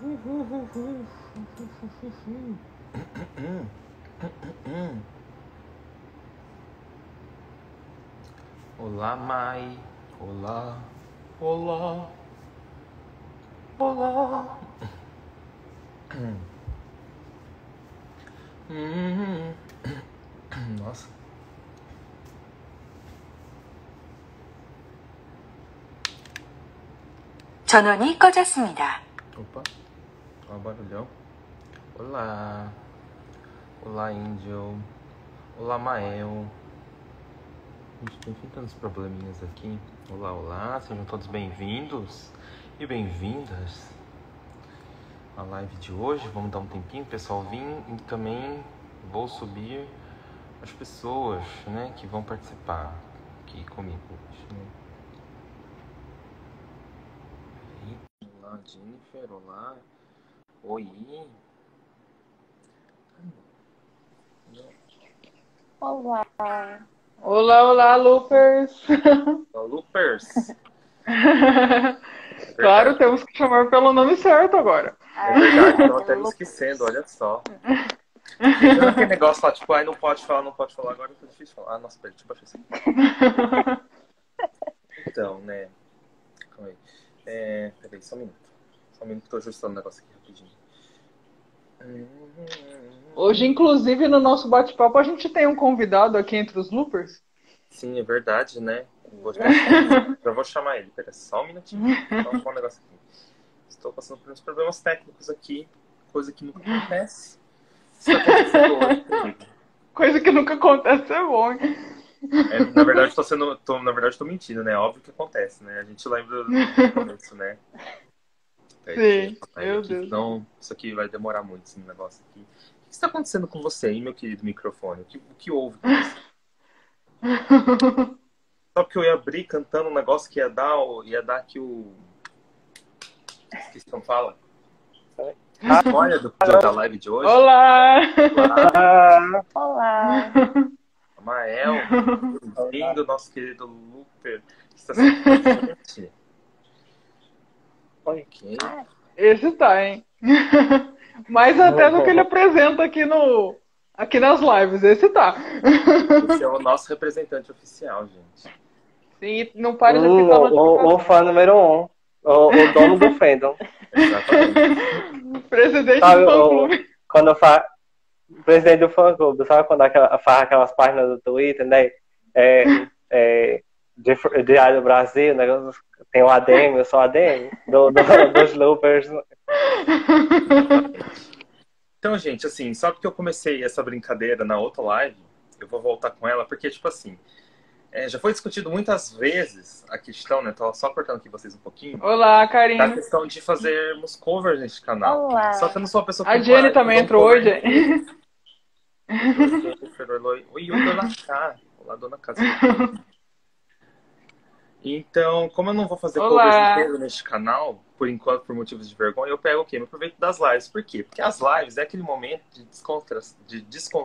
Olá, Mai. Olá. Olá. Olá. Nossa. 전원이 꺼졌습니다. Opa. Olha o barulhão. Olá. Olá, Angel. Olá, Mael. A gente tem enfrentando uns probleminhas aqui. Olá, olá. Sejam todos bem-vindos e bem-vindas à live de hoje. Vamos dar um tempinho, pessoal, vir e também vou subir as pessoas, né, que vão participar aqui comigo hoje, né? Olá, Jennifer. Olá. Oi. Olá. Olá, olá, Loopers. Olá, Loopers. Claro, temos que chamar pelo nome certo agora. É verdade, eu até me esquecendo, olha só. Tem aquele negócio lá, tipo, ai, não pode falar, agora tá difícil falar. Ah, nossa, peraí, deixa eu baixar isso aqui. Então, né, calma aí. Peraí, só um minuto. Só um minuto que eu tô ajustando o negócio aqui rapidinho. Hoje, inclusive, no nosso bate-papo, a gente tem um convidado aqui entre os Loopers. Sim, é verdade, né? Já vou chamar ele, pera só um minutinho. Vamos falar um negócio aqui. Estou passando por uns problemas técnicos aqui, coisa que nunca acontece. Isso tá acontecendo hoje comigo. Coisa que nunca acontece é bom, hein? Na verdade, tô mentindo, né? Óbvio que acontece, né? A gente lembra do começo, né? Sim, meu Deus. Então, isso aqui vai demorar muito, esse negócio aqui. O que está acontecendo com você aí, meu querido microfone? O que houve com você? Só porque eu ia abrir cantando um negócio que ia dar aqui o... Esqueci como fala. A história da live de hoje. Olá! Olá. Mael, bem-vindo, nosso querido Looper, que está sendo presente. Ok. Esse tá, hein? Mais até do que ele apresenta aqui nas lives. Esse tá. Esse é o nosso representante oficial, gente. Sim, não pare de apitar o fã número 1. O dono do fandom. Exatamente. Presidente do fã-clube. Quando eu falo presidente do fã-clube, sabe quando faz aquelas páginas do Twitter, né? Diário do Brasil, né? Tem o ADM, eu sou ADM dos Loopers. Então, gente, assim, só porque eu comecei essa brincadeira na outra live, eu vou voltar com ela, porque, tipo assim, já foi discutido muitas vezes a questão, né? Tô só cortando aqui vocês um pouquinho. Olá, Karina. A questão de fazermos covers neste canal. Olá. Só que eu não sou uma pessoa que... A Jenny também entrou hoje. Oi, dona Cá. Olá, dona Cá. Então, como eu não vou fazer covers inteiros neste canal, por enquanto, por motivos de vergonha, eu pego o quê? Eu aproveito das lives. Por quê? Porque as lives é aquele momento de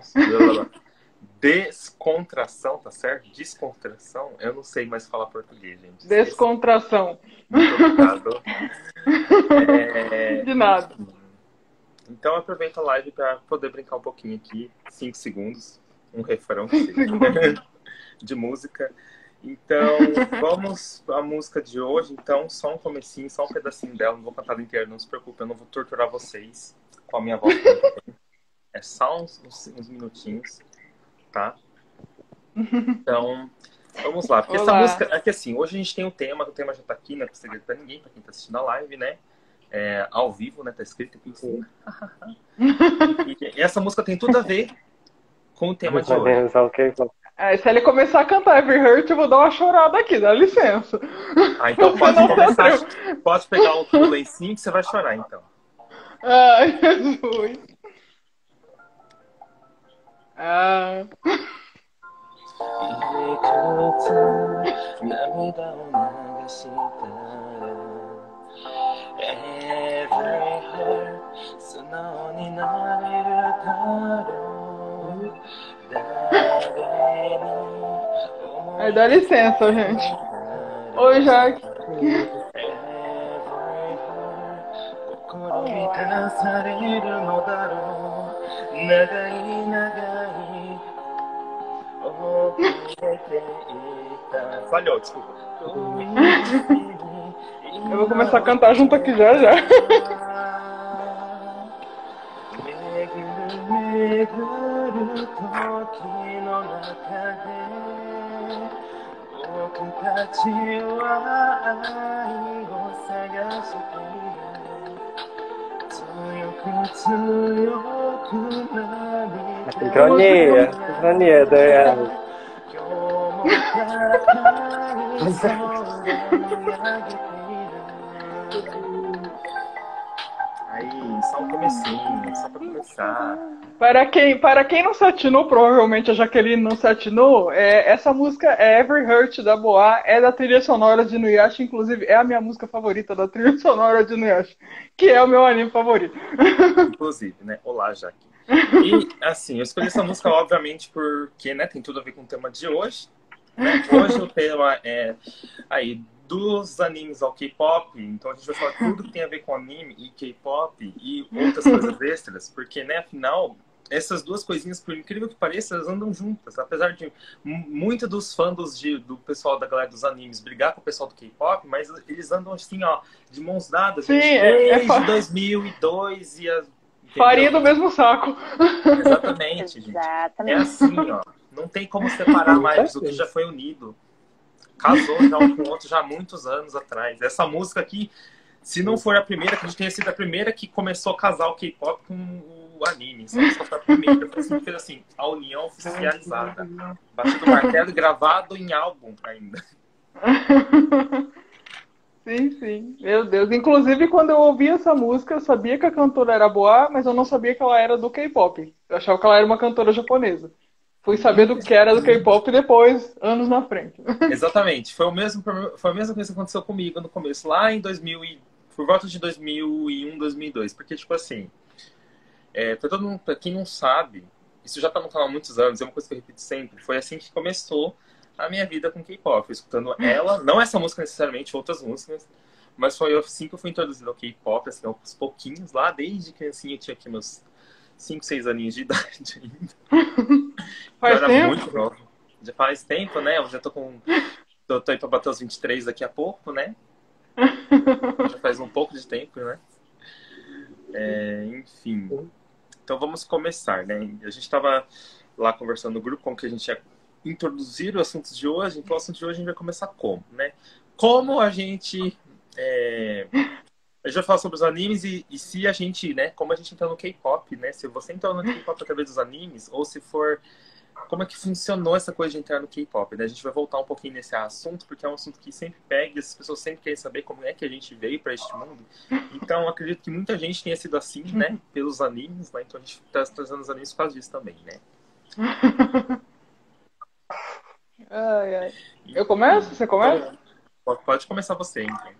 descontração, tá certo? Descontração. Eu não sei mais falar português, gente. Descontração. Muito obrigado. De nada. Então, eu aproveito a live para poder brincar um pouquinho aqui. 5 segundos. Um refrão que seja. De música. Então, vamos à música de hoje. Então, só um comecinho, só um pedacinho dela. Não vou cantar ela inteira, não se preocupe. Eu não vou torturar vocês com a minha voz. É só uns minutinhos, tá? Então, vamos lá. Porque essa música... É que assim, hoje a gente tem o tema já tá aqui, né? Não é segredo pra ninguém, pra quem tá assistindo a live, né? Ao vivo, né? Tá escrito aqui em cima. E essa música tem tudo a ver com o tema de hoje. Se ele começar a cantar Every Hurt, eu vou dar uma chorada aqui, dá licença. Então pode pegar o lencinho que você vai chorar, então. Ai, Jesus. Ai, dá licença, gente. Oi, Jaque. Olá. 満たされるのだろう長い長い遅れていた Falhou, desculpa. Eu vou começar a cantar junto aqui já já. 巡る時の中で僕たちは愛を探している強くなり Sincronia, sincronia, Daiane. 今日も高い空見上げている Aí, só um comecinho, só pra começar. Para quem não se atinou, provavelmente a Jaqueline não se atinou, essa música é Every Hurt da Boa, é da trilha sonora de Inuyasha, inclusive é a minha música favorita da trilha sonora de Inuyasha, que é o meu anime favorito. Inclusive, né? Olá, Jaque. E, assim, eu escolhi essa música, obviamente, porque, né, tem tudo a ver com o tema de hoje. Né? Hoje o tema é aí dos animes ao K-pop, então a gente vai falar tudo que tem a ver com anime e K-pop e outras coisas extras, porque, né, afinal, essas duas coisinhas, por incrível que pareça, elas andam juntas. Apesar de muito dos fãs do pessoal da galera dos animes brigar com o pessoal do K-pop, mas eles andam assim, ó, de mãos dadas. Sim, desde 2002 e as... Farinha do mesmo saco. Exatamente, gente. É assim, ó. Não tem como separar mais do que já foi unido. Casou já um com o outro já há muitos anos atrás. Essa música aqui, se não for a primeira, que a gente tenha sido a primeira que começou a casar o K-pop com o anime. Essa música foi a primeira. Foi assim que fez assim, a união oficializada. Batido o martelo e gravado em álbum ainda. Sim, sim. Meu Deus. Inclusive, quando eu ouvi essa música, eu sabia que a cantora era boa, mas eu não sabia que ela era do K-pop. Eu achava que ela era uma cantora japonesa. Fui saber do que era do K-pop depois, anos na frente. Exatamente. Foi a mesma coisa que aconteceu comigo no começo, lá em 2000 por volta de 2001, 2002. Porque, tipo assim, pra todo mundo, pra quem não sabe, isso já tá no canal há muitos anos, é uma coisa que eu repito sempre, foi assim que começou a minha vida com K-pop. Escutando ela, não essa música necessariamente, outras músicas, mas foi assim que eu fui introduzido ao K-pop, assim, aos pouquinhos, lá desde criancinha, eu tinha aqui meus 5, 6 aninhos de idade ainda. Faz eu era tempo? muito novo. Já faz tempo, né? Eu já tô aí pra bater os 23 daqui a pouco, né? Já faz um pouco de tempo, né? Enfim. Então vamos começar, né? A gente tava lá conversando no grupo como que a gente ia introduzir o assunto de hoje. Então o assunto de hoje a gente vai começar como, né? Como a gente... A gente vai falar sobre os animes e se a gente, né? Como a gente entrou no K-pop, né? Se você entrou no K-pop através dos animes ou se for... Como é que funcionou essa coisa de entrar no K-pop, né? A gente vai voltar um pouquinho nesse assunto, porque é um assunto que sempre pega e as pessoas sempre querem saber como é que a gente veio para este mundo. Então, acredito que muita gente tenha sido assim, né? Pelos animes, né? Então, a gente está trazendo os animes por causa disso também, né? Ai, ai. Eu começo? Você começa? Então, pode começar você, então.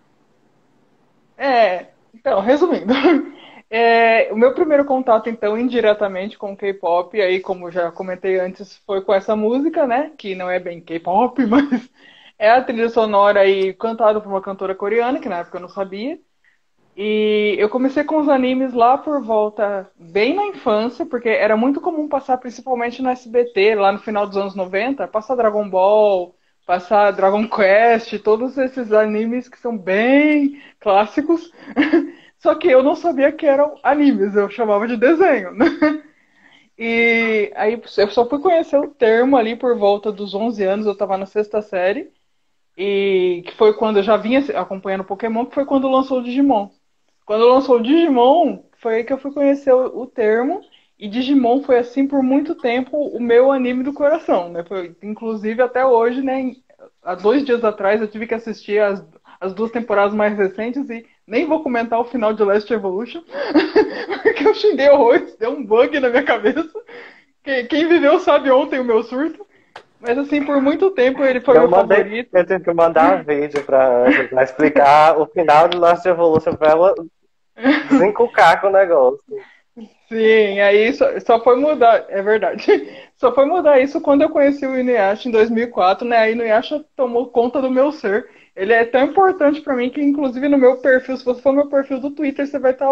Então, resumindo. O meu primeiro contato, então, indiretamente com o K-pop, aí, como já comentei antes, foi com essa música, né? Que não é bem K-pop, mas é a trilha sonora aí cantada por uma cantora coreana, que na época eu não sabia. E eu comecei com os animes lá por volta, bem na infância, porque era muito comum passar, principalmente no SBT, lá no final dos anos 90, passar Dragon Ball, passar Dragon Quest, todos esses animes que são bem clássicos. Só que eu não sabia que eram animes, eu chamava de desenho, né? E aí eu só fui conhecer o termo ali por volta dos 11 anos, eu estava na sexta série, e que foi quando eu já vinha acompanhando Pokémon, que foi quando lançou o Digimon. Quando lançou o Digimon, foi aí que eu fui conhecer o termo, e Digimon foi assim por muito tempo o meu anime do coração, né? Inclusive até hoje, né? Há 2 dias atrás eu tive que assistir as 2 temporadas mais recentes e nem vou comentar o final de Last Evolution, porque eu xinguei horrores, deu um bug na minha cabeça. Quem viveu sabe ontem o meu surto. Mas assim, por muito tempo ele foi meu favorito. Eu tive que mandar um vídeo pra explicar o final de Last Evolution pra ela desencucar com o negócio. Sim, aí só foi mudar, é verdade. Só foi mudar isso quando eu conheci o Inuyasha em 2004, né? A Inuyasha tomou conta do meu ser. Ele é tão importante pra mim que, inclusive, no meu perfil, se você for no meu perfil do Twitter, você vai estar lá.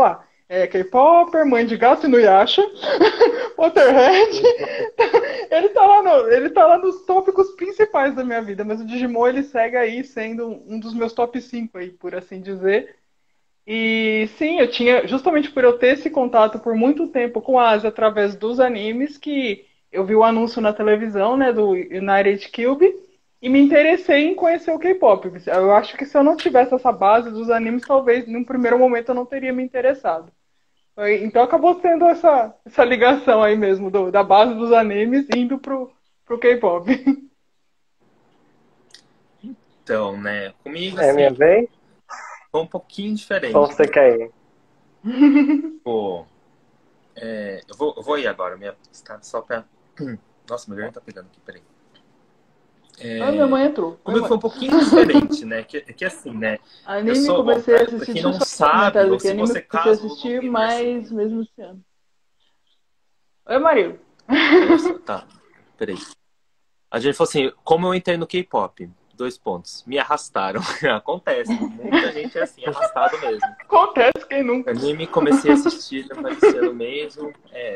K-Popper, Mãe de Gato e Nuyasha, Potterhead. Ele tá lá nos tópicos principais da minha vida, mas o Digimon ele segue aí sendo um dos meus top 5 aí, por assim dizer. E sim, eu tinha, justamente por eu ter esse contato por muito tempo com a Ásia através dos animes, que eu vi o anúncio na televisão, né, do United Cube, e me interessei em conhecer o K-pop. Eu acho que se eu não tivesse essa base dos animes, talvez num primeiro momento eu não teria me interessado. Então acabou sendo essa ligação aí mesmo, da base dos animes indo pro K-pop. Então, né? Comigo, É minha assim, vez? foi um pouquinho diferente. Ou você quer ir? Pô, eu vou ir agora, tá? Só pra. Nossa, meu garganta tá pegando aqui, peraí. Ah, minha mãe entrou. Comigo foi um pouquinho diferente, né? Que assim, né? Eu Anime sou, bom, comecei a pra assistir, quem deixa eu não só sabe, comentar ou aqui. se Anime você comecei a caso assistir não mais mesmo esse ano. Oi, Nossa, tá. Peraí. A gente falou assim, como eu entrei no K-pop? 2 pontos. Me arrastaram. Acontece. Muita gente é assim, arrastado mesmo. Acontece, quem nunca? Anime comecei a assistir já faz esse ano mesmo.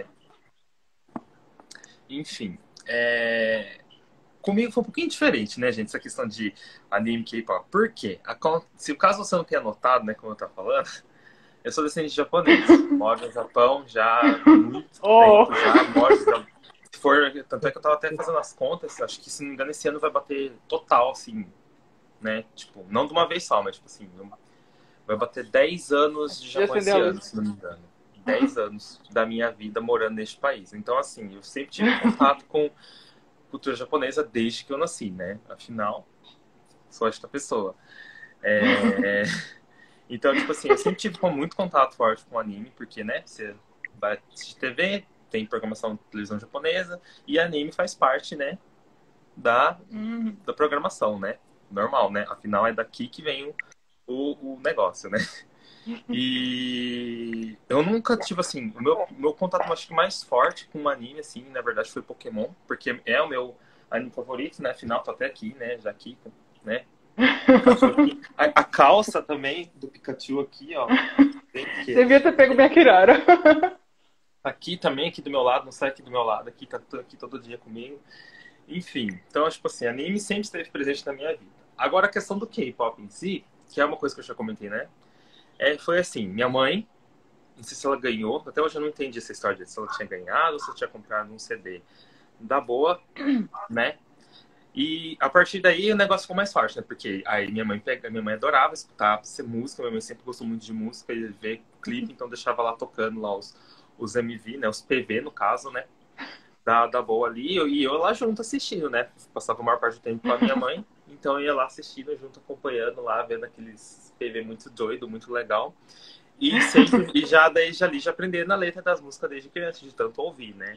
Enfim. Comigo foi um pouquinho diferente, né, gente? Essa questão de anime K-pop. Por quê? Se o caso você não tenha notado, né, como eu tava falando, eu sou descendente de japonês. Moro no Japão já há muito tempo já. Tanto é que eu tava até fazendo as contas, acho que, se não me engano, esse ano vai bater total, assim, né? Tipo, não de uma vez só, mas, tipo assim, vai bater 10 anos de japonesiano, se não me engano. 10 anos da minha vida morando neste país. Então, assim, eu sempre tive contato com cultura japonesa desde que eu nasci, né? Afinal, sou esta pessoa. Então, tipo assim, eu sempre tive muito contato forte com anime, porque, né, você vai assistir TV, tem programação de televisão japonesa, e anime faz parte, né, da programação, né? Normal, né? Afinal, é daqui que vem o negócio, né? E eu nunca tive, assim, o meu contato, acho que mais forte com um anime, assim, na verdade, foi Pokémon, porque é o meu anime favorito, né? Afinal, tô até aqui, né? Já aqui, né? Aqui. A calça também do Pikachu aqui, ó. Devia ter pego minha Kirara. Aqui também, aqui do meu lado, não sai aqui do meu lado, aqui tá aqui todo dia comigo. Enfim, então, tipo assim, anime sempre esteve presente na minha vida. Agora, a questão do K-pop em si, que é uma coisa que eu já comentei, né? Foi assim, minha mãe, não sei se ela ganhou, até hoje eu não entendi essa história, se ela tinha ganhado ou se ela tinha comprado um CD da boa, né? E a partir daí o negócio ficou mais forte, né? Porque aí minha mãe adorava escutar música, minha mãe sempre gostou muito de música e ver clipe, então deixava lá tocando lá os MV, né? Os PV, no caso, né? Da boa ali, e eu lá junto assistindo, né? Passava a maior parte do tempo com a minha mãe, então eu ia lá assistindo junto, acompanhando lá, vendo aqueles PV muito doido, muito legal. E sempre, já aprendendo a letra das músicas desde criança, de tanto ouvir, né?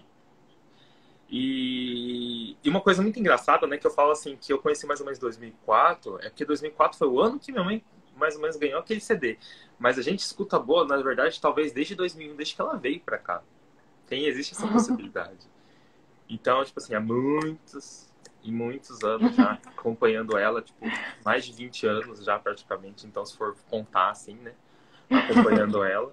E uma coisa muito engraçada, né, que eu falo assim, que eu conheci mais ou menos em 2004, é que 2004 foi o ano que minha mãe mais ou menos ganhou aquele CD. Mas a gente escuta boa, na verdade, talvez desde 2001, desde que ela veio pra cá. Existe essa possibilidade. Então, tipo assim, há muitos e muitos anos já acompanhando ela, tipo, mais de 20 anos já praticamente. Então, se for contar assim, né, acompanhando ela.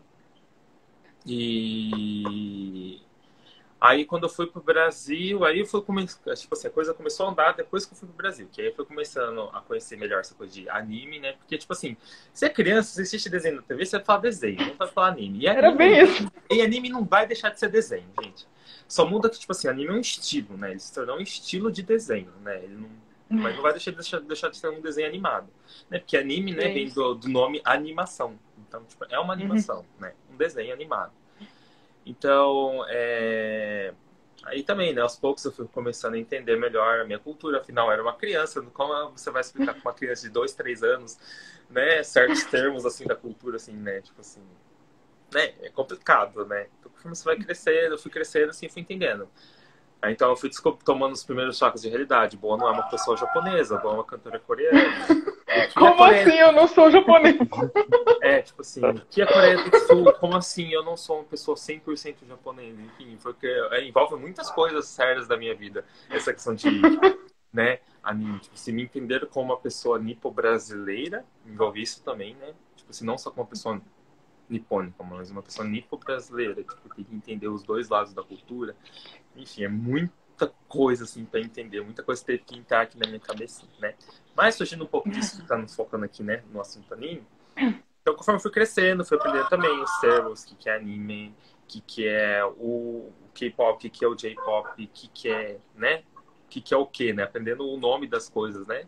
E aí, quando eu fui pro Brasil, aí foi tipo assim, a coisa começou a andar depois que eu fui pro Brasil. Que aí eu fui começando a conhecer melhor essa coisa de anime, né? Porque, tipo assim, você é criança, você assiste desenho na TV, você vai falar desenho, não vai falar anime. E Era bem isso. E anime não vai deixar de ser desenho, gente. Só muda que, tipo assim, anime é um estilo, né? Ele se tornou um estilo de desenho, né? Ele não... Mas não vai deixar de ser um desenho animado. Né? Porque anime, né, vem do nome animação. Então, tipo, é uma animação, né? Um desenho animado. Então, aí também, né, aos poucos eu fui começando a entender melhor a minha cultura. Afinal, eu era uma criança, como você vai explicar para uma criança de 2, 3 anos, né, certos termos, assim, da cultura, assim, né, tipo assim, né, é complicado, né. Então, conforme você vai crescendo, eu fui crescendo, assim, fui entendendo. Aí, então, eu fui tomando os primeiros choques de realidade. Boa não é uma pessoa japonesa, Boa é uma cantora coreana. Como assim eu não sou japonês? Tipo assim, o que é Coreia do Sul? Como assim eu não sou uma pessoa 100% japonesa? Enfim, porque envolve muitas coisas sérias da minha vida. Essa questão de, né, anime. Tipo, se me entender como uma pessoa nipo-brasileira, envolve isso também, né? Tipo assim, não só como uma pessoa nipônica, mas uma pessoa nipo-brasileira, que tem que entender os dois lados da cultura. Enfim, é muita coisa, assim, para entender, muita coisa que teve que entrar aqui na minha cabeça, né? Mas, fugindo um pouco disso, focando aqui, né, no assunto anime, então, conforme eu fui crescendo, fui aprendendo também os termos, o que é anime, o que é o K-pop, o que é o J-pop, o que é, né? O que é o quê, né? Aprendendo o nome das coisas, né?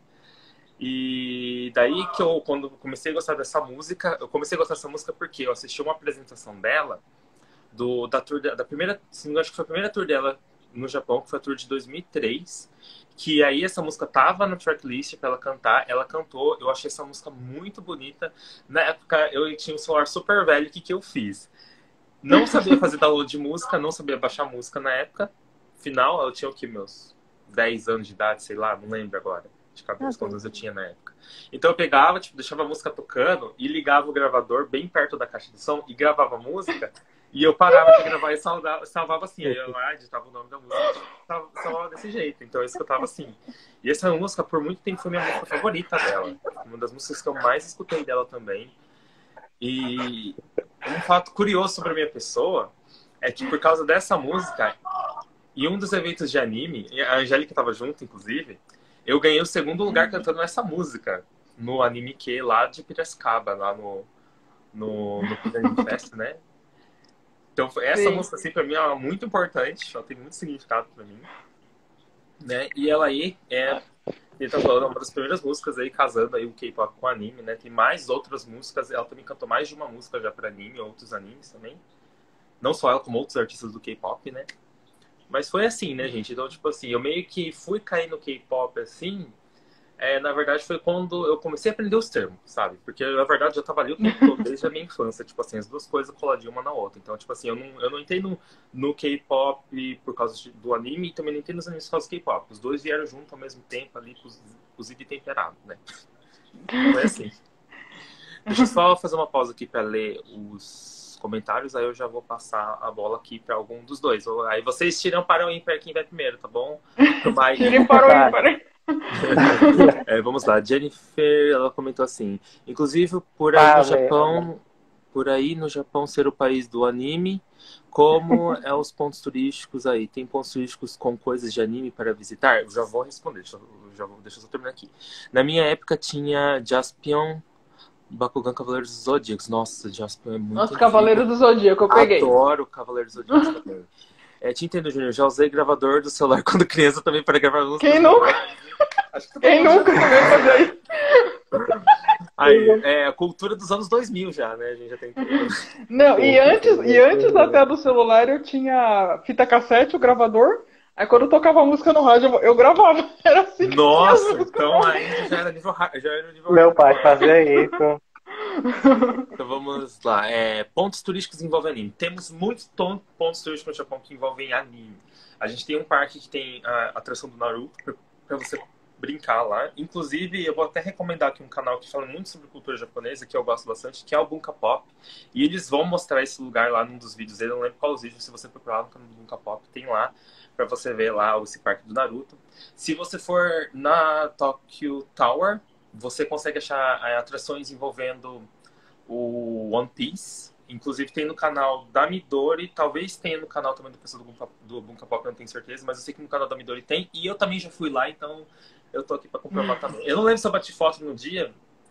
E daí que eu, quando comecei a gostar dessa música, eu comecei a gostar dessa música porque eu assisti uma apresentação dela, da tour, da primeira, assim, acho que foi a primeira tour dela no Japão, que foi a tour de 2003, que aí essa música tava na tracklist pra ela cantar, ela cantou, eu achei essa música muito bonita. Na época eu tinha um celular super velho, o que eu fiz? Não sabia fazer download de música, não sabia baixar música na época. Final, eu tinha o que, meus 10 anos de idade, sei lá, não lembro agora de cabeça quantos eu tinha na época. Então eu pegava, tipo, deixava a música tocando e ligava o gravador bem perto da caixa de som e gravava a música. E eu parava de gravar e salvava assim. Aí eu lá editava o nome da música e salvava desse jeito. Então eu escutava assim. E essa música, por muito tempo, foi minha música favorita dela. Uma das músicas que eu mais escutei dela também. E um fato curioso sobre a minha pessoa é que por causa dessa música, em um dos eventos de anime, a Angélica estava junto, inclusive, eu ganhei o segundo lugar cantando essa música no Anime Q lá de Piracicaba, lá no Anime Fest, né? Então, essa música, assim, pra mim, é muito importante. Ela tem muito significado pra mim. Né? E ela aí ele tá falando, uma das primeiras músicas aí, casando aí o K-pop com o anime, né? Tem mais outras músicas. Ela também cantou mais de uma música já pra anime, outros animes também. Não só ela, como outros artistas do K-pop, né? Mas foi assim, né, gente? Então, tipo assim, eu meio que fui cair no K-pop, assim... na verdade, foi quando eu comecei a aprender os termos, sabe? Porque, na verdade, eu já tava ali o tempo todo, desde a minha infância. Tipo assim, as duas coisas coladinhas uma na outra. Então, tipo assim, eu não entrei no K-pop por causa do anime e também não entrei nos animes por causa do K-pop. Os dois vieram junto ao mesmo tempo ali, cozido e temperado, né? Foi assim. Deixa eu só fazer uma pausa aqui pra ler os comentários, aí eu já vou passar a bola aqui pra algum dos dois. Aí vocês tiram para o ímpar quem vai primeiro, tá bom? Tirem para o ímpar. Vamos lá, Jennifer, ela comentou assim: inclusive por aí no Japão, por aí no Japão ser o país do anime, como é os pontos turísticos aí? Tem pontos turísticos com coisas de anime para visitar? Eu já vou responder, deixa eu só terminar aqui. Na minha época tinha Jaspion, Bakugan, Cavaleiros dos Zodíacos. Nossa, Jaspion é muito Nossa, Cavaleiros do Zodíaco, eu peguei. Adoro Cavaleiros dos Zodíacos também. Te entendo, Júnior. Já usei gravador do celular quando criança também para gravar música. Quem nunca? Quem nunca também fazer isso? Aí, a cultura dos anos 2000 já, né? A gente já tem tudo. Não, e antes até do celular eu tinha fita cassete, o gravador. Aí quando eu tocava a música no rádio, eu gravava. Era assim. Nossa, então ainda já era nível Meu pai fazia isso. Então vamos lá. Pontos turísticos envolvem anime. Temos muitos pontos turísticos no Japão que envolvem anime. A gente tem um parque que tem a atração do Naruto para você brincar lá. Inclusive, eu vou até recomendar aqui um canal que fala muito sobre cultura japonesa, que eu gosto bastante, que é o Bunka Pop. E eles vão mostrar esse lugar lá num dos vídeos. Eu não lembro qual os vídeos, se você procurar no canal do Bunka Pop, tem lá para você ver lá esse parque do Naruto. Se você for na Tokyo Tower, você consegue achar atrações envolvendo o One Piece. Inclusive tem no canal da Midori, talvez tenha no canal também do pessoal do Bunka Pop, eu não tenho certeza, mas eu sei que no canal da Midori tem, e eu também já fui lá, então eu tô aqui pra comprovar também. Eu não lembro se eu bati foto no dia,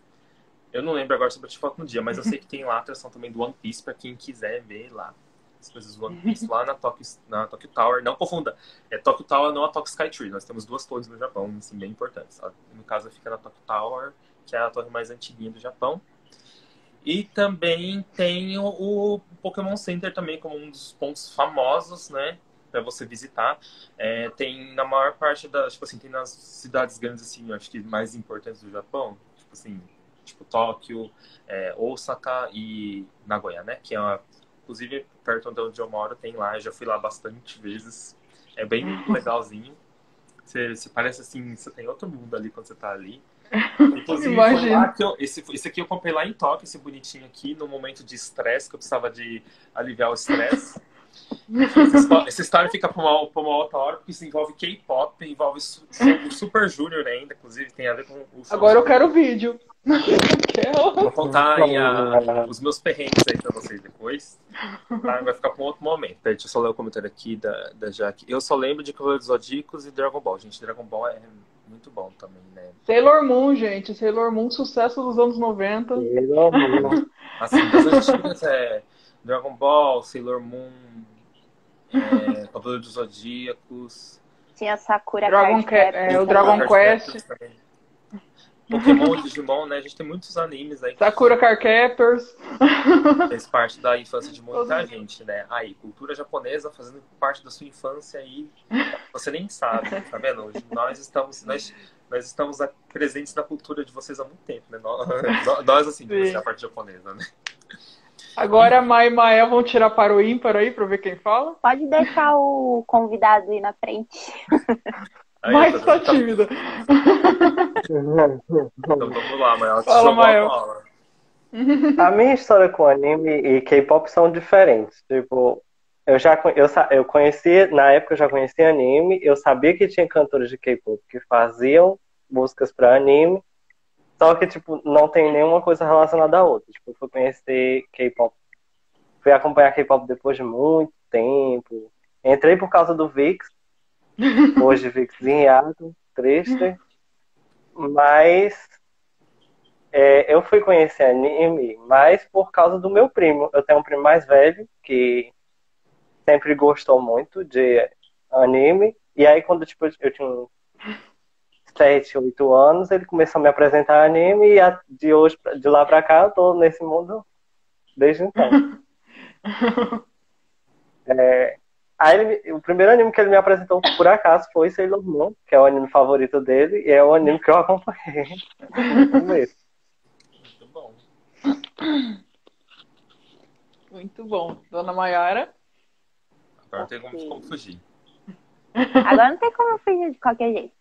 mas eu sei que tem lá a atração também do One Piece pra quem quiser ver lá. As coisas do One Piece lá na Tokyo Tower. Não confunda, Tokyo Tower, não a Tokyo Skytree. Nós temos duas torres no Japão, assim, bem importantes. Sabe? No caso, fica na Tokyo Tower, que é a torre mais antiguinha do Japão. E também tem o Pokémon Center também como um dos pontos famosos, né, para você visitar. Tem na maior parte tipo assim, tem nas cidades grandes assim, acho que mais importantes do Japão, tipo assim, tipo Tóquio, Osaka e Nagoya, né, que inclusive perto de onde eu moro tem lá, eu já fui lá bastante vezes. É bem legalzinho. Você parece assim, você tem outro mundo ali quando você tá ali. Inclusive, foi lá que esse aqui eu comprei lá em Tóquio, esse bonitinho aqui, no momento de estresse, que eu precisava de aliviar o estresse. Essa história fica pra uma outra hora, porque isso envolve K-pop, envolve Super Junior ainda, inclusive tem a ver com o show. Agora eu quero o vídeo. Vou contar aí os meus perrengues aí pra vocês depois. Tá? Vai ficar pra um outro momento. Peraí, deixa eu só ler o comentário aqui da Jaque. Eu só lembro de Cavaleiros dos Zodíacos e Dragon Ball. Gente, Dragon Ball é muito bom também, né? Sailor Moon, gente. Sailor Moon, sucesso dos anos 90. Assim, das antigas é Dragon Ball, Sailor Moon, Cavaleiros dos Zodíacos. Tinha Sakura o Dragon Quest. Pokémon e Digimon, né? A gente tem muitos animes aí. Sakura Cardcaptors. Fez parte da infância de muita gente, né? Aí, cultura japonesa fazendo parte da sua infância aí, você nem sabe, tá vendo? Hoje nós estamos presentes na cultura de vocês há muito tempo, né? Nós assim, a parte japonesa, né? Agora a Mai e Mael vão tirar para o ímpar aí pra ver quem fala. Pode deixar o convidado ir na frente. Mas tá tímida. Então vamos lá, Mael. Fala, Mael. A minha história com anime e K-pop são diferentes. Tipo, eu conhecia, na época eu já conhecia anime, eu sabia que tinha cantores de K-pop que faziam músicas pra anime, só que, tipo, não tem nenhuma coisa relacionada à outra. Tipo, eu fui conhecer K-pop, fui acompanhar K-pop depois de muito tempo. Entrei por causa do VIX, hoje VIX em hiato, triste, mas eu fui conhecer anime mais por causa do meu primo. Eu tenho um primo mais velho que sempre gostou muito de anime, e aí quando tipo, eu tinha uns 7, 8 anos, ele começou a me apresentar anime, e de lá pra cá eu tô nesse mundo desde então. Aí o primeiro anime que ele me apresentou por acaso foi Sailor Moon, que é o anime favorito dele, e é o anime que eu acompanhei no começo. Muito bom. Muito bom. Dona Mayara? Agora não tem como fugir. Agora não tem como fugir de qualquer jeito.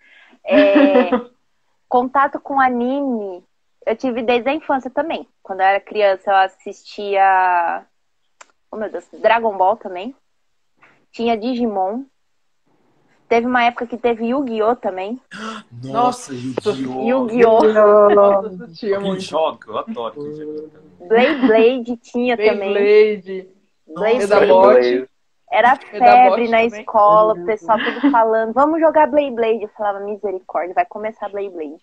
Contato com anime eu tive desde a infância também. Quando eu era criança eu assistia Dragon Ball também. Tinha Digimon. Teve uma época que teve Yu-Gi-Oh! Também. Nossa, Yu-Gi-Oh! Yu-Gi-Oh! Eu jogo, eu adoro Yu-Gi-Oh! Blade tinha também. Beyblade. Era febre na escola, o pessoal tudo falando, vamos jogar Blade. Eu falava, misericórdia, vai começar Blade.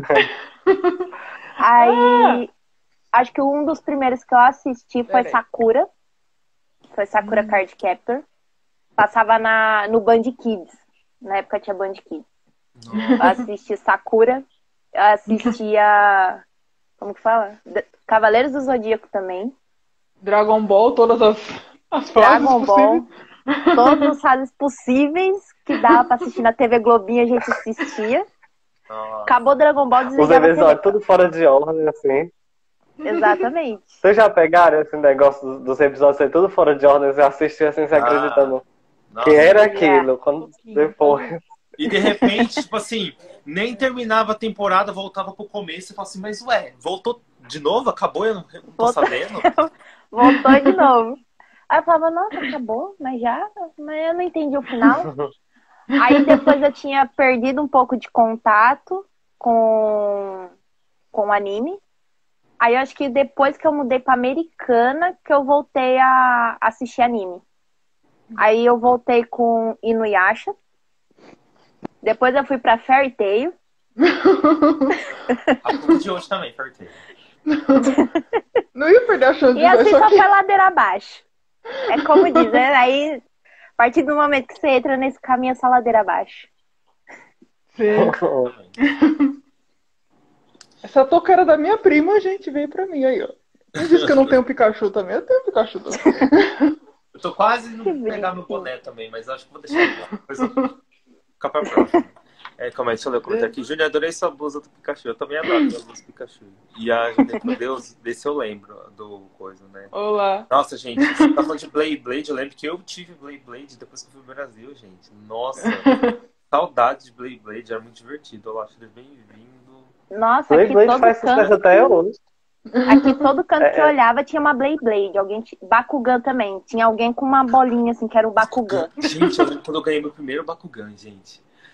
Aí, acho que um dos primeiros que eu assisti foi Sakura. Foi Sakura Card Captor. Passava no Band Kids. Na época tinha Band Kids. Eu assisti Sakura. Eu assistia... Como que fala? Cavaleiros do Zodíaco também. Dragon Ball, todas as fases Dragon Ball. possíveis. Todas as fases possíveis que dava pra assistir na TV Globinho, a gente assistia. Acabou Dragon Ball, desligava os episódios tudo fora de ordem, assim. Exatamente. Vocês já pegaram esse negócio dos episódios ser tudo fora de ordem? Você assistia assim, se acreditando que era aquilo, quando depois... E de repente, tipo assim, nem terminava a temporada, voltava pro começo e falava assim, mas voltou de novo? Acabou? Eu não tô sabendo. Voltou de novo. Aí eu falava, nossa, acabou? Mas eu não entendi o final. Aí depois eu tinha perdido um pouco de contato com o anime. Aí eu acho que depois que eu mudei pra Americana, que eu voltei a assistir anime. Aí eu voltei com Inuyasha. Depois eu fui pra Fairy Tail. A de hoje também, Fairy Tail. Não ia perder a chance de ver isso aqui. E assim só foi aqui. ladeira abaixo. É como diz, né? Aí, a partir do momento que você entra nesse caminho, é só ladeira abaixo. Sim. Essa touca era da minha prima, gente, veio pra mim aí, ó. Não disse que eu não tenho Pikachu também? Eu tenho Pikachu também. Eu tô quase indo pegar meu boné também, mas acho que vou deixar lá. Depois eu ficar pra próxima. Calma aí, deixa eu ler o comentário aqui. Júnior, adorei sua blusa do Pikachu. Eu também adoro a blusa do Pikachu. E a Julieta, Deus, desse eu lembro do coisa, né? Olá. Nossa, gente, você tá falando de Blade. Eu lembro que eu tive Blade depois que eu fui pro Brasil, gente. Nossa, saudade de Blade. Era muito divertido. Eu acho ele bem-vindo. Nossa, aqui Blade todo faz sucesso até hoje. Aqui todo canto que eu olhava tinha uma Blade. Bakugan também. Tinha alguém com uma bolinha assim, que era o Bakugan. Gente, eu lembro quando eu ganhei meu primeiro Bakugan, gente.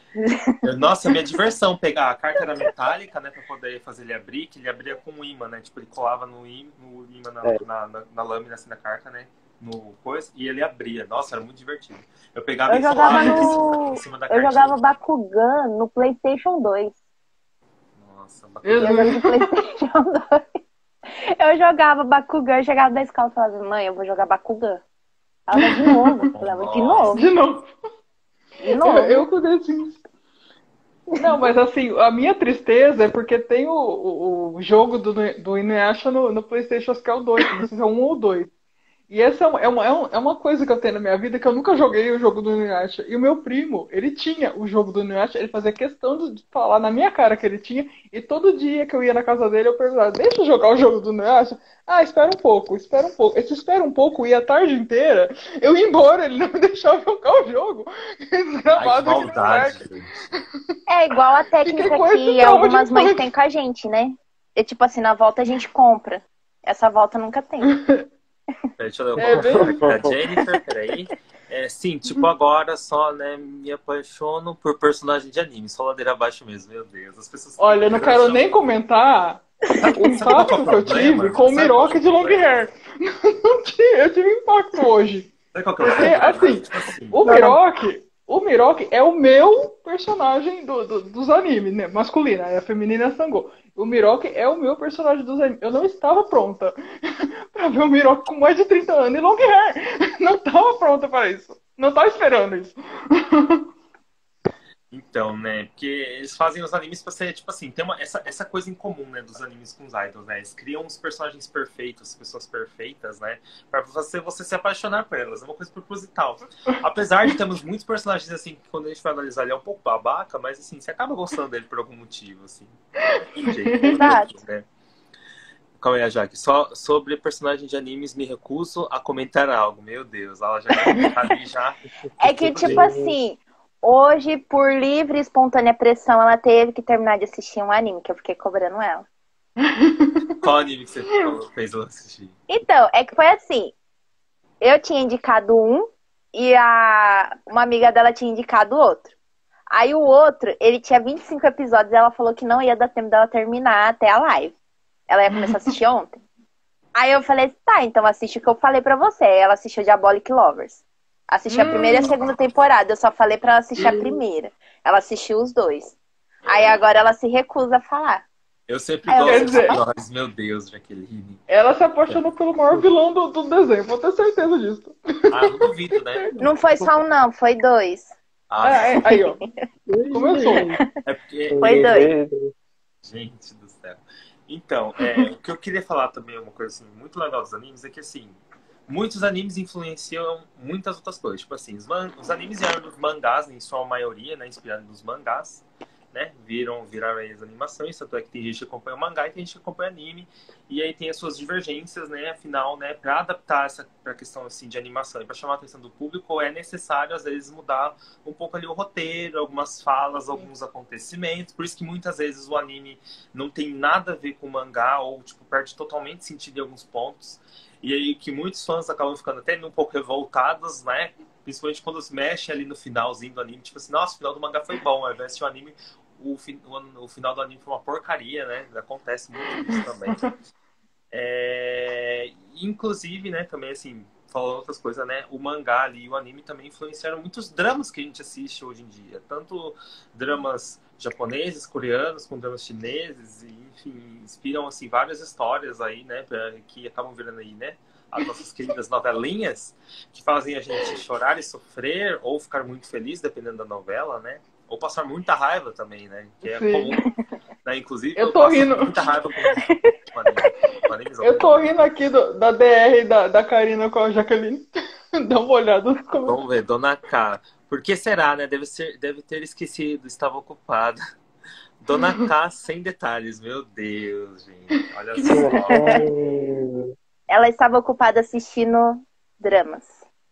Nossa, minha diversão, pegar a carta era metálica, né, pra poder fazer ele abrir, que ele abria com um ímã, né, tipo, ele colava no ímã na lâmina, assim, da carta, né, no coisa, e ele abria. Nossa, era muito divertido. Eu pegava Eu e jogava colava em cima da eu carta. jogava Bakugan no PlayStation 2. Nossa, Eu bacana. jogo no PlayStation 2. Eu jogava Bakugan, chegava da escola e falava, mãe, eu vou jogar Bakugan. Ela de novo. Eu falava, de novo, De novo. de novo. Eu com The Sims. Não, mas assim, a minha tristeza é porque tem o jogo do Inuyasha no PlayStation, acho que é o 2, não sei se é o 1 ou 2. E essa é uma coisa que eu tenho na minha vida, que eu nunca joguei o jogo do Inuyasha. E o meu primo, ele tinha o jogo do Inuyasha, ele fazia questão de falar na minha cara que ele tinha, e todo dia que eu ia na casa dele, eu perguntava, deixa eu jogar o jogo do Inuyasha? Ah, espera um pouco, espera um pouco. Esse espera um pouco ia a tarde inteira, eu ia embora, ele não me deixava jogar o jogo. Ai, que Desgramado aquele maldade, moleque. gente. É igual a técnica Fiquei com esse que trauma algumas de mães infância. têm com a gente, né? É tipo assim, na volta a gente compra. Essa volta nunca tem. Deixa eu ler É o bem- comentário aqui da Jennifer, peraí. Sim, tipo, agora só, né, me apaixono por personagem de anime, só ladeira abaixo mesmo, meu Deus. As pessoas que Olha, eu não quero nem comentar o Sabe qual que é o impacto que eu problema? tive com o Sabe qual que Miroca é o de long problema? hair. Eu tive impacto hoje. Sabe qual que é o Porque, problema? assim, Tipo assim, o Miroque é o meu personagem dos animes, né? Masculino, a feminina é a Sango. O Miroque é o meu personagem dos animes. Eu não estava pronta pra ver o Miroque com mais de 30 anos e long hair. Não estava pronta para isso. Não estava esperando isso. então, né, porque eles fazem os animes pra ser, tipo assim, tem essa coisa em comum, né, dos animes com os idols, né, eles criam uns personagens perfeitos, pessoas perfeitas, né, pra você se apaixonar por elas, é uma coisa proposital. Apesar de termos muitos personagens, assim, que quando a gente vai analisar, ele é um pouco babaca, mas, assim, você acaba gostando dele por algum motivo, assim. Tem jeito, Exato. né. Calma aí, Jaque. Só sobre personagem de animes me recuso a comentar algo. Meu Deus, ela já tá ali já. É que, tipo assim, hoje, por livre e espontânea pressão, ela teve que terminar de assistir um anime, que eu fiquei cobrando ela. Qual anime que você fez ela assistir? Então, é que foi assim. Eu tinha indicado um e uma amiga dela tinha indicado outro. Aí o outro, ele tinha 25 episódios e ela falou que não ia dar tempo dela terminar até a live. Ela ia começar a assistir ontem. Aí eu falei, tá, então assiste o que eu falei pra você. Aí ela assistiu Diabolic Lovers. Assistiu a primeira e a segunda temporada. Eu só falei pra ela assistir a primeira. Ela assistiu os dois. Aí agora ela se recusa a falar. Eu sempre Aí eu- gosto Quer dizer- de piores. Meu Deus, Jaqueline. Ela se apaixonou pelo maior vilão do desenho, vou ter certeza disso. Ah, não duvido, né? Não foi só um, não, foi dois. Ah, Aí, ó. Começou. é porque... Foi dois. Gente do céu. Então, o que eu queria falar também, uma coisa assim, muito legal dos animes, é que assim, muitos animes influenciam muitas outras coisas. Tipo assim, os animes vieram dos mangás, em sua maioria, né? Inspirados nos mangás, né? Viraram aí as animações, tanto é que tem gente que acompanha o mangá e tem gente que acompanha anime. E aí tem as suas divergências, né? Afinal, né, para adaptar essa pra questão assim, de animação e para chamar a atenção do público, é necessário, às vezes, mudar um pouco ali o roteiro, algumas falas, alguns acontecimentos. Por isso que muitas vezes o anime não tem nada a ver com o mangá, ou tipo, perde totalmente sentido em alguns pontos. E aí que muitos fãs acabam ficando até um pouco revoltados, né? Principalmente quando se mexe ali no finalzinho do anime. Tipo assim, nossa, o final do mangá foi bom. Ao invés de o anime, o final do anime foi uma porcaria, né? Acontece muito isso também. Inclusive, né, também assim, falando outras coisas, né? O mangá ali e o anime também influenciaram muitos dramas que a gente assiste hoje em dia. Tanto dramas japoneses, coreanos, com dramas chineses, e, enfim, inspiram assim, várias histórias aí, né? Que acabam virando aí, né? As nossas queridas novelinhas, que fazem a gente chorar e sofrer, ou ficar muito feliz, dependendo da novela, né? Ou passar muita raiva também, né? Que é Sim. comum. Né? Inclusive, Eu tô passo rindo. muita raiva com animes. Eu tô rindo aqui da DR da Karina com a Jaqueline. Dá uma olhada no comentário. Vamos ver, Dona K. Por que será, né? Deve ter esquecido, estava ocupada. Dona K sem detalhes, meu Deus, gente. Olha só. Ela estava ocupada assistindo dramas.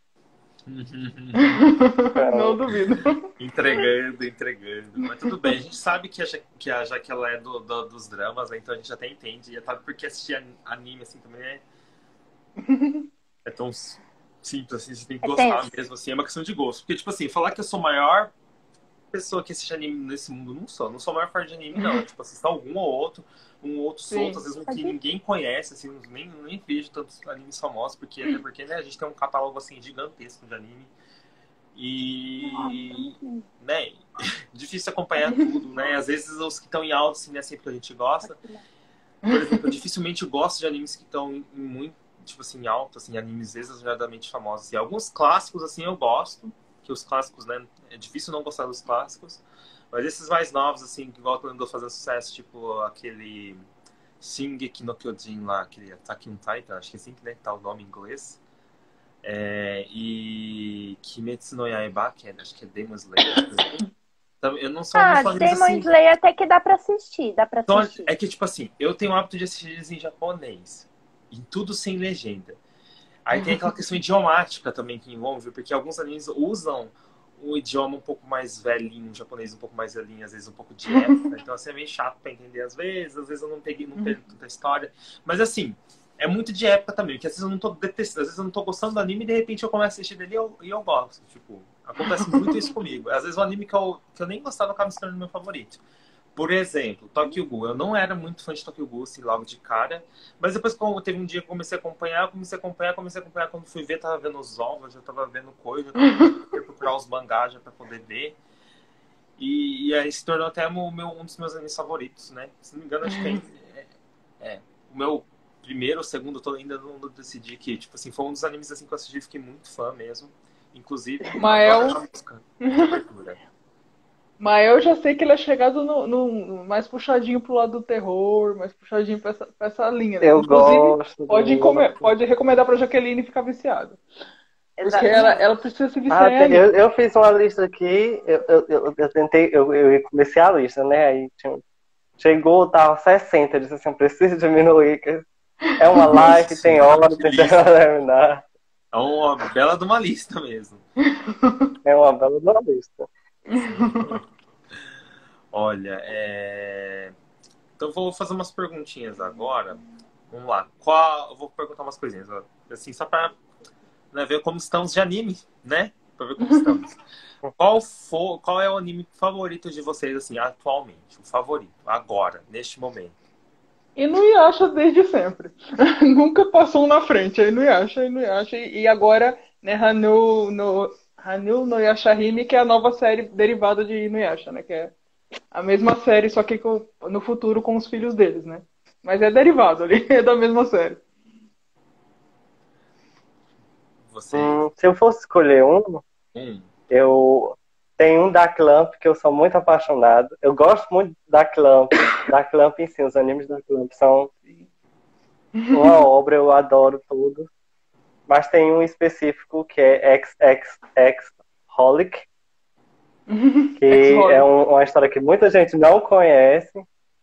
Não duvido. Entregando. Mas tudo bem, a gente sabe que a Jaque ela é dos dramas, né? Então a gente até entende. E sabe porque assistir anime assim também é tão simples assim, você tem que gostar tenso. mesmo, assim, é uma questão de gosto. Porque, tipo assim, falar que eu sou maior pessoa que assiste anime nesse mundo, não sou. Não sou a maior fã de anime, não. Tipo, assisto algum ou outro, um outro Sim. solto, às vezes um que ninguém conhece, assim, nem vejo tantos animes famosos, até porque, né, a gente tem um catálogo, assim, gigantesco de anime. E, né, difícil acompanhar tudo, né? Às vezes os que estão em alta, assim, não é sempre que a gente gosta. Por exemplo, eu dificilmente gosto de animes que estão em muito, tipo assim, alto, assim, animes exageradamente famosos. E alguns clássicos, assim, eu gosto, que os clássicos, né, é difícil não gostar dos clássicos. Mas esses mais novos, assim, que igual quando andou fazendo sucesso, tipo aquele Shingeki no Kyojin lá, aquele Attack on Titan, acho que é assim que, né, tá o nome em inglês. E Kimetsu no Yaiba, que acho que é Demon Slayer. Eu não sou muito fã Demon assim. Slayer até que dá pra assistir, Então, é que, tipo assim, eu tenho o hábito de assistir eles em japonês. Em tudo sem legenda. Aí tem aquela questão idiomática também que envolve, porque alguns animes usam um idioma um pouco mais velhinho, um japonês um pouco mais velhinho, às vezes um pouco de época. Então, assim, é meio chato pra entender às vezes eu não pego tanta história. Mas, assim, é muito de época também, porque às vezes eu não tô detestando, às vezes eu não tô gostando do anime e de repente eu começo a assistir dele e eu gosto. Tipo, acontece muito isso comigo. Às vezes o anime que eu nem gostava acaba se tornando meu favorito. Por exemplo, Tokyo Ghoul. Eu não era muito fã de Tokyo Ghoul, assim, logo de cara. Mas depois, quando teve um dia que eu comecei a acompanhar. Quando fui ver, tava vendo os ovos, já tava vendo coisa, já tava procurar os mangás já pra poder ver. E aí se tornou até um dos meus animes favoritos, né? Se não me engano, acho que o meu primeiro ou segundo, eu ainda não decidi que, tipo assim, foi um dos animes assim, que eu assisti e fiquei muito fã mesmo. Inclusive, Mael. a música de abertura. Mas eu já sei que ele é chegado no mais puxadinho pro lado do terror, mais puxadinho pra essa linha, né? Eu Inclusive, gosto. pode recomendar pra Jaqueline ficar viciada. Porque Exatamente. ela precisa se viciar em anime. Eu fiz uma lista aqui, eu tentei, eu comecei a lista, né? Aí chegou, tava 60, eu disse assim, preciso diminuir, que é uma live, tem hora, tem que terminar. É uma bela de uma lista mesmo. É uma bela de uma lista. Olha, então vou fazer umas perguntinhas agora. Vamos lá. Eu vou perguntar umas coisinhas, ó. Assim, só pra, né, ver como estamos de anime, né? Pra ver como estamos. Qual é o anime favorito de vocês, assim, atualmente? O favorito, agora, neste momento. Inuyasha desde sempre. Nunca passou um na frente. É Inuyasha. E agora, né, Hanu no Yashahime, que é a nova série derivada de Inuyasha, né? Que é a mesma série, só que no futuro com os filhos deles, né? Mas é derivado ali, é da mesma série. Você? Se eu fosse escolher eu tenho um da Clamp que eu sou muito apaixonado. Eu gosto muito da Clamp. Da Clamp em si, os animes da Clamp são uma obra, eu adoro tudo. Mas tem um específico que é XXX-Holic, que é uma história que muita gente não conhece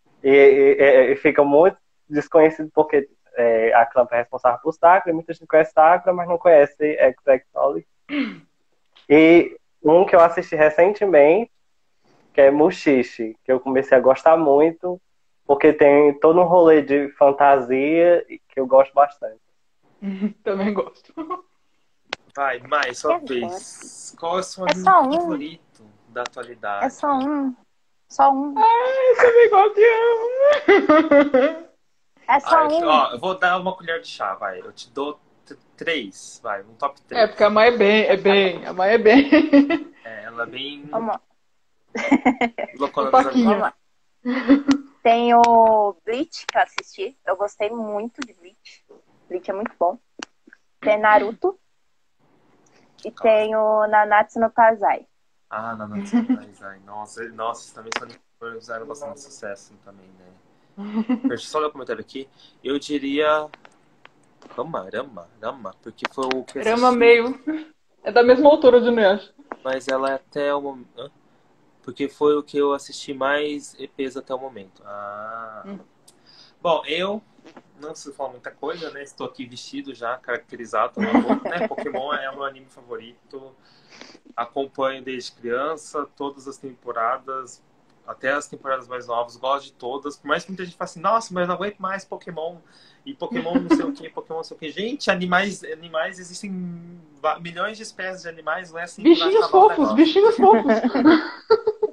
e fica muito desconhecido porque a Clamp é responsável por Sakura, e muita gente conhece Sakura, mas não conhece XXX-Holic. E um que eu assisti recentemente, que é Mushishi, que eu comecei a gostar muito, porque tem todo um rolê de fantasia que eu gosto bastante. Também gosto. Vai, mais, sua vez. Qual é o seu anime favorito da atualidade? É só um. Só um. Eu também gosto de um. É só um. Ó, eu vou dar uma colher de chá, vai. Eu te dou 3, vai, um top 3. É, porque a Mai a Mai é bem. Ela é bem... Vamos lá. Loucona Um dos paquinho. amigos. Tem o Bleach que eu assisti. Eu gostei muito de Bleach. Bleach é muito bom. Tem Naruto. E tem o Nanatsu no Taizai. Nanatsu no Taizai. Nossa, também fizeram bastante sucesso também, né? Deixa eu só ler o comentário aqui. Eu diria... Rama, porque foi o que eu Rama assisti. meio. É da mesma autora de Inuyasha. Mas ela é até o momento... Porque foi o que eu assisti mais EPs até o momento. Bom, eu não preciso falar muita coisa, né? Estou aqui vestido já, caracterizado, né? Pokémon é o meu anime favorito. Acompanho desde criança, todas as temporadas, até as temporadas mais novas, gosto de todas. Por mais que muita gente fale assim, nossa, mas eu não aguento mais Pokémon. E Pokémon não sei o que, Pokémon não sei o que. Gente, animais existem milhões de espécies de animais, não é assim. Bichinhos fofos.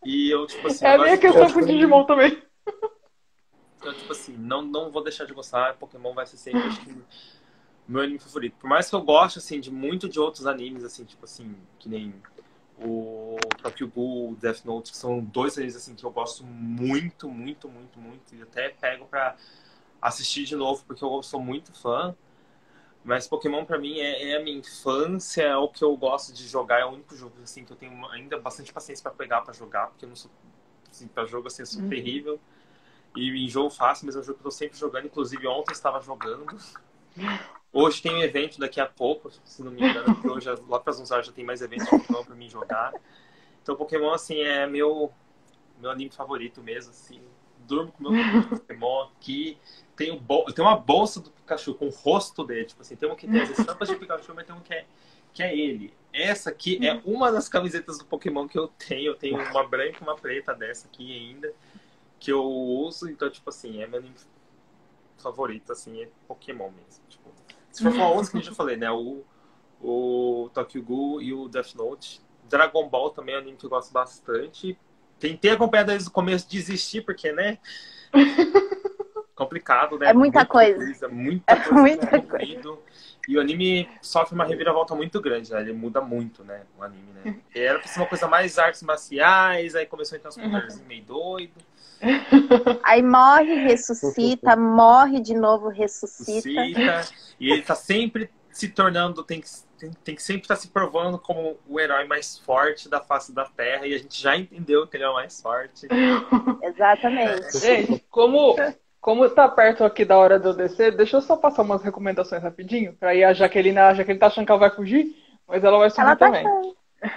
E eu, tipo assim, É a minha questão com o Digimon também. Então, tipo assim, não vou deixar de gostar. Pokémon vai ser sempre, acho que, meu anime favorito. Por mais que eu goste, assim, de muito de outros animes, assim, tipo assim, que nem o Tokyo Ghoul, Death Note, que são dois animes, assim, que eu gosto muito, muito, muito, muito. E até pego pra assistir de novo, porque eu sou muito fã. Mas Pokémon, pra mim, é a minha infância, é o que eu gosto de jogar. É o único jogo, assim, que eu tenho ainda bastante paciência pra pegar, pra jogar. Porque eu não sou, assim, pra jogo, assim, eu sou terrível. E enjoo fácil, mas é um jogo que eu tô sempre jogando. Inclusive, ontem eu estava jogando. Hoje tem um evento daqui a pouco, se não me engano, porque hoje, lá para as 11 horas, já tem mais eventos de Pokémon para mim jogar. Então, Pokémon, assim, é meu anime favorito mesmo, assim. Durmo com meu Pokémon aqui. Tenho uma bolsa do Pikachu com o rosto dele. Tipo assim, tem um que tem as estampas de Pikachu, mas tem um que é ele. Essa aqui é uma das camisetas do Pokémon que eu tenho. Eu tenho uma branca e uma preta dessa aqui ainda, que eu uso. Então, tipo assim, é meu anime favorito, assim, é Pokémon mesmo. Tipo, se for falar outros que eu já falei, né? O Tokyo Ghoul e o Death Note. Dragon Ball também é um anime que eu gosto bastante. Tentei acompanhar desde o começo, desistir, porque, né? Complicado, né? É muita coisa. Muita É coisa muita envolvido. E o anime sofre uma reviravolta muito grande, né? Ele muda muito, né? O anime, né? Era pra ser uma coisa mais artes marciais, aí começou a entrar uns poderzinhos meio doido. Aí morre, ressuscita, morre de novo, ressuscita. E ele tá sempre se tornando, tem que sempre estar se provando como o herói mais forte da face da Terra. E a gente já entendeu que ele é o mais forte. Exatamente. Gente, como tá perto aqui da hora de eu descer, deixa eu só passar umas recomendações rapidinho. Pra aí a Jaqueline tá achando que ela vai fugir, mas ela vai subir Ela tá também. achando.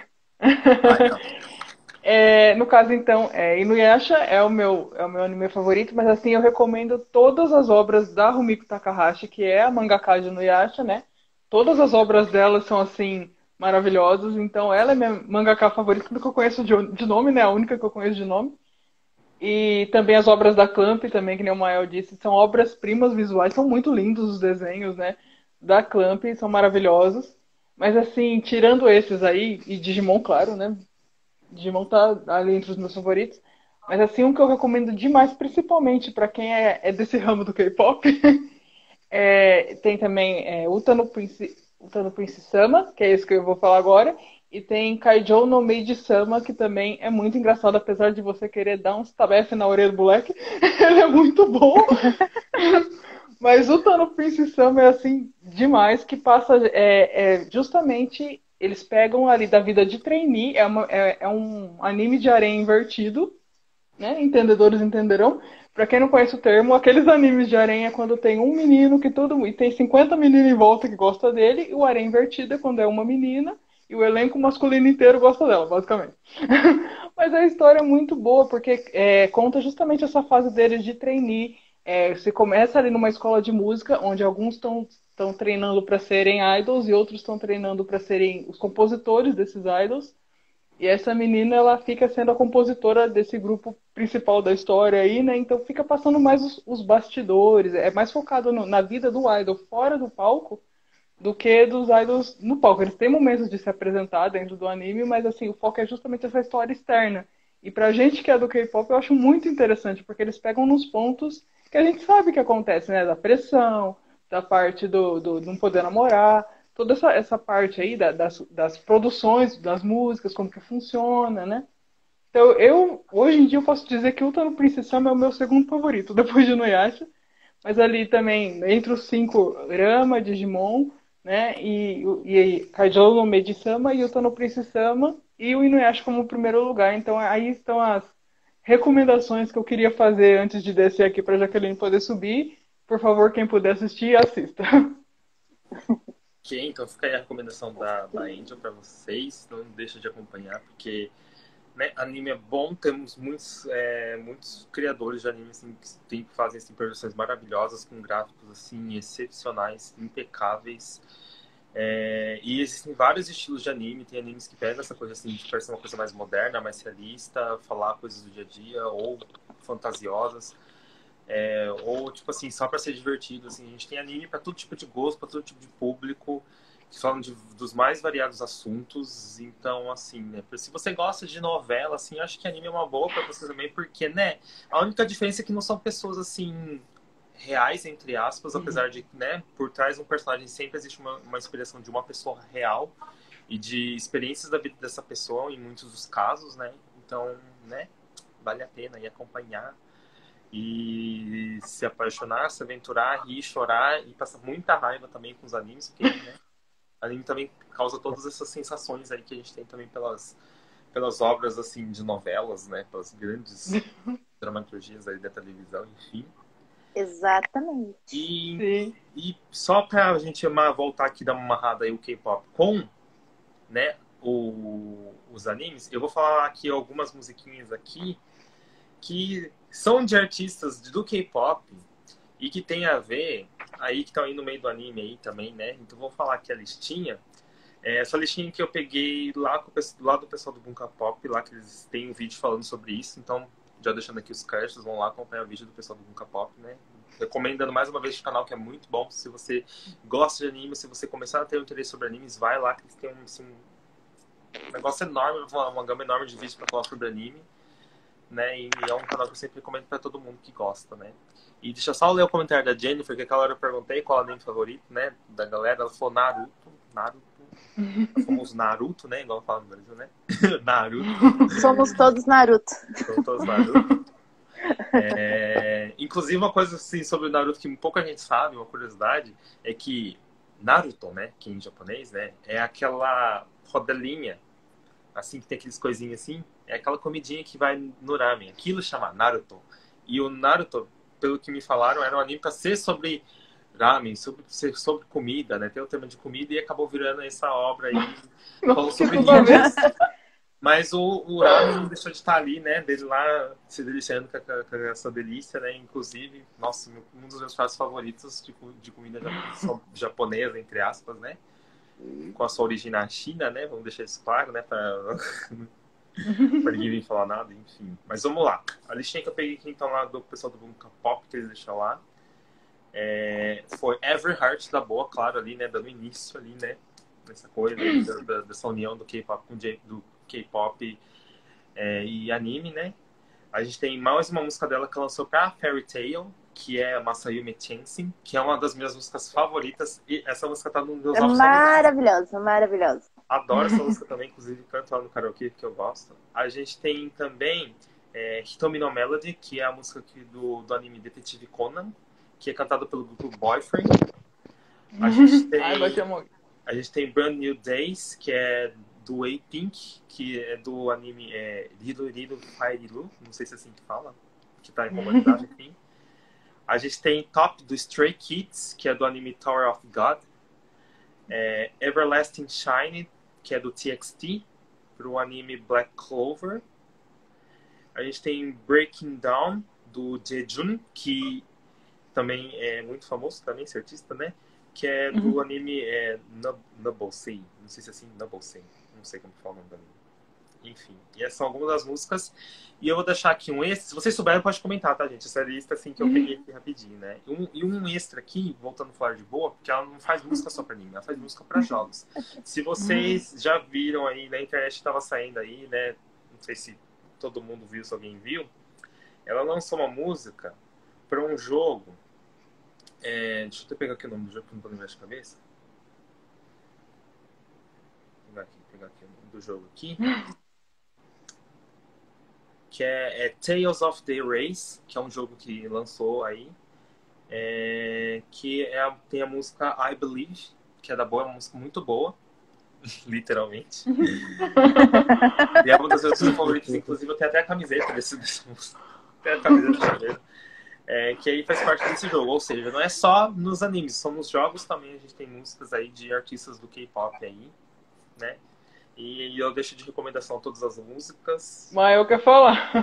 No caso, então, Inuyasha é o meu anime favorito, mas assim, eu recomendo todas as obras da Rumiko Takahashi, que é a mangaka de Inuyasha, né? Todas as obras dela são, assim, maravilhosas, então ela é minha mangaka favorita, que eu conheço de nome, né? A única que eu conheço de nome. E também as obras da Clamp, também, que nem o Mael disse, são obras-primas visuais, são muito lindos os desenhos, né? Da Clamp, são maravilhosos. Mas assim, tirando esses aí, e Digimon, claro, né? Digimon tá ali entre os meus favoritos. Mas assim, um que eu recomendo demais, principalmente para quem é desse ramo do K-pop, tem também Utano Prince Sama, que é esse que eu vou falar agora. E tem Kaijou no Maid-sama, que também é muito engraçado, apesar de você querer dar uns tabef na orelha do moleque. Ele é muito bom. Mas o Utano Prince Sama é assim, demais, que passa justamente... Eles pegam ali da vida de trainee, é um anime de harém invertido, né? Entendedores entenderão. Pra quem não conhece o termo, aqueles animes de harém é quando tem um menino e tem 50 meninas em volta que gosta dele, e o harém invertido é quando é uma menina e o elenco masculino inteiro gosta dela, basicamente. Mas a história é muito boa, porque conta justamente essa fase deles de trainee. Você começa ali numa escola de música, onde alguns estão treinando para serem idols e outros estão treinando para serem os compositores desses idols. E essa menina, ela fica sendo a compositora desse grupo principal da história aí, né? Então fica passando mais os bastidores, é mais focado na vida do idol fora do palco do que dos idols no palco. Eles têm momentos de se apresentar dentro do anime, mas assim, o foco é justamente essa história externa. E pra gente que é do K-pop, eu acho muito interessante, porque eles pegam nos pontos que a gente sabe que acontece, né? Da pressão, da parte do não poder namorar, toda essa parte aí das produções, das músicas, como que funciona, né? Então, hoje em dia, eu posso dizer que Utano Prince Sama é o meu segundo favorito, depois de Inuyasha. Mas ali também, entre os 5, Rama, Digimon, né? E Kaijou no Meiji-sama e Utano Prince Sama e o Inuyasha como primeiro lugar. Então aí estão as recomendações que eu queria fazer antes de descer aqui para Jaqueline poder subir. Por favor, quem puder assistir, assista. Ok, então fica aí a recomendação da Angel para vocês. Não deixa de acompanhar, porque, né, anime é bom. Temos muitos criadores de anime assim, que fazem assim, produções maravilhosas, com gráficos assim, excepcionais, impecáveis. E existem vários estilos de anime. Tem animes que pegam essa coisa assim, de parecer uma coisa mais moderna, mais realista, falar coisas do dia a dia, ou fantasiosas. Ou tipo assim, só para ser divertido, assim. A gente tem anime para todo tipo de gosto, para todo tipo de público. que falam dos mais variados assuntos. Então, assim, né? Se você gosta de novela, assim, eu acho que anime é uma boa pra você também, porque, né? A única diferença é que não são pessoas, assim, reais, entre aspas, apesar de, né? Por trás de um personagem sempre existe uma inspiração de uma pessoa real e de experiências da vida dessa pessoa, em muitos dos casos, né? Então, né? Vale a pena ir acompanhar e se apaixonar, se aventurar, rir, chorar e passar muita raiva também com os animes, porque, né? Anime também causa todas essas sensações aí que a gente tem também pelas obras, assim, de novelas, né? Pelas grandes dramaturgias aí da televisão, enfim. Exatamente. E só pra gente voltar aqui, dar uma amarrada aí o K-pop com, né, os animes, eu vou falar aqui algumas musiquinhas aqui que são de artistas do K-pop e que tem a ver, aí que estão aí no meio do anime aí também, né? Então vou falar aqui a listinha. Essa listinha que eu peguei lá do pessoal do Bunka Pop, lá que eles têm um vídeo falando sobre isso. Então, já deixando aqui os créditos, vão lá acompanhar o vídeo do pessoal do Bunka Pop, né? Recomendando mais uma vez o canal, que é muito bom. Se você gosta de anime, se você começar a ter um interesse sobre animes, vai lá, que eles têm um negócio enorme, uma gama enorme de vídeos para falar sobre anime. Né? E é um canal que eu sempre recomendo para todo mundo que gosta, né? E deixa eu só ler o comentário da Jennifer, que aquela hora eu perguntei qual é o anime favorito, né? Da galera, ela falou Naruto. O famoso Naruto, né? Igual fala no Brasil, né? Naruto. Somos todos Naruto. Somos todos Naruto. Inclusive, uma coisa assim sobre o Naruto que pouca gente sabe, uma curiosidade, é que Naruto, né? Que em japonês, né? É aquela rodelinha, assim, que tem aqueles coisinhos assim, é aquela comidinha que vai no ramen. Aquilo chama Naruto. E o Naruto, pelo que me falaram, era um anime pra ser sobre ramen, ser sobre comida, né? Tem o tema de comida e acabou virando essa obra aí, falando sobre ninjas. Mas o ramen não deixou de estar ali, né? Dele lá se deliciando com essa delícia, né? Inclusive, nossa, um dos meus pratos favoritos de comida japonesa, entre aspas, né? Com a sua origem na China, né? Vamos deixar isso claro, né? Para ninguém vir falar nada, enfim. Mas vamos lá. A listinha que eu peguei aqui, então, lá do pessoal do Bunka Pop, que eles deixaram lá, foi Every Heart da Boa, claro, ali, né? Dando início ali, né? Nessa coisa, dessa união do K-pop do K-pop e anime, né? A gente tem mais uma música dela que lançou pra Fairy Tail, que é Masayumi Tenshin, que é uma das minhas músicas favoritas. E essa música tá nos meus álbuns favoritos. Maravilhosa. Adoro essa música também, inclusive canto lá no karaokê, que eu gosto. A gente tem também Hitomi no Melody, que é a música do anime Detetive Conan, que é cantada pelo grupo Boyfriend. A gente tem Brand New Days, que é do A-Pink, que é do anime Rido Rido Fairilu, não sei se é assim que fala, que tá em comunidade, enfim. A gente tem Top do Stray Kids, que é do anime Tower of God. Everlasting Shine, que é do TXT, pro anime Black Clover. A gente tem Breaking Down, do Jejun, que também é muito famoso, também, esse artista, né? Que é do anime Nubble-sei. Não sei se é assim, Nubble-sei. Não sei como fala o nome do anime. Enfim, e essas são algumas das músicas. E eu vou deixar aqui um extra. Se vocês souberem, pode comentar, tá, gente? Essa lista, assim, que eu peguei aqui rapidinho, né? E um extra aqui, voltando a falar de boa, porque ela não faz música só pra anime, ela faz música pra jogos. Se vocês já viram aí, na internet estava saindo aí, né? Não sei se todo mundo viu, se alguém viu. Ela lançou uma música pra um jogo. Deixa eu até pegar aqui o nome do jogo, que eu não tô lembrando de cabeça. Vou pegar aqui o nome do jogo aqui. Que é Tales of the Race, que é um jogo que lançou aí, que tem a música I Believe, que é da boa, é uma música muito boa, literalmente. E é uma das minhas favoritas, inclusive eu tenho até a camiseta dessa música. Tem a camiseta também. Que aí faz parte desse jogo, ou seja, não é só nos animes, são nos jogos também, a gente tem músicas aí de artistas do K-pop aí, né? E eu deixo de recomendação todas as músicas. Mael quer falar.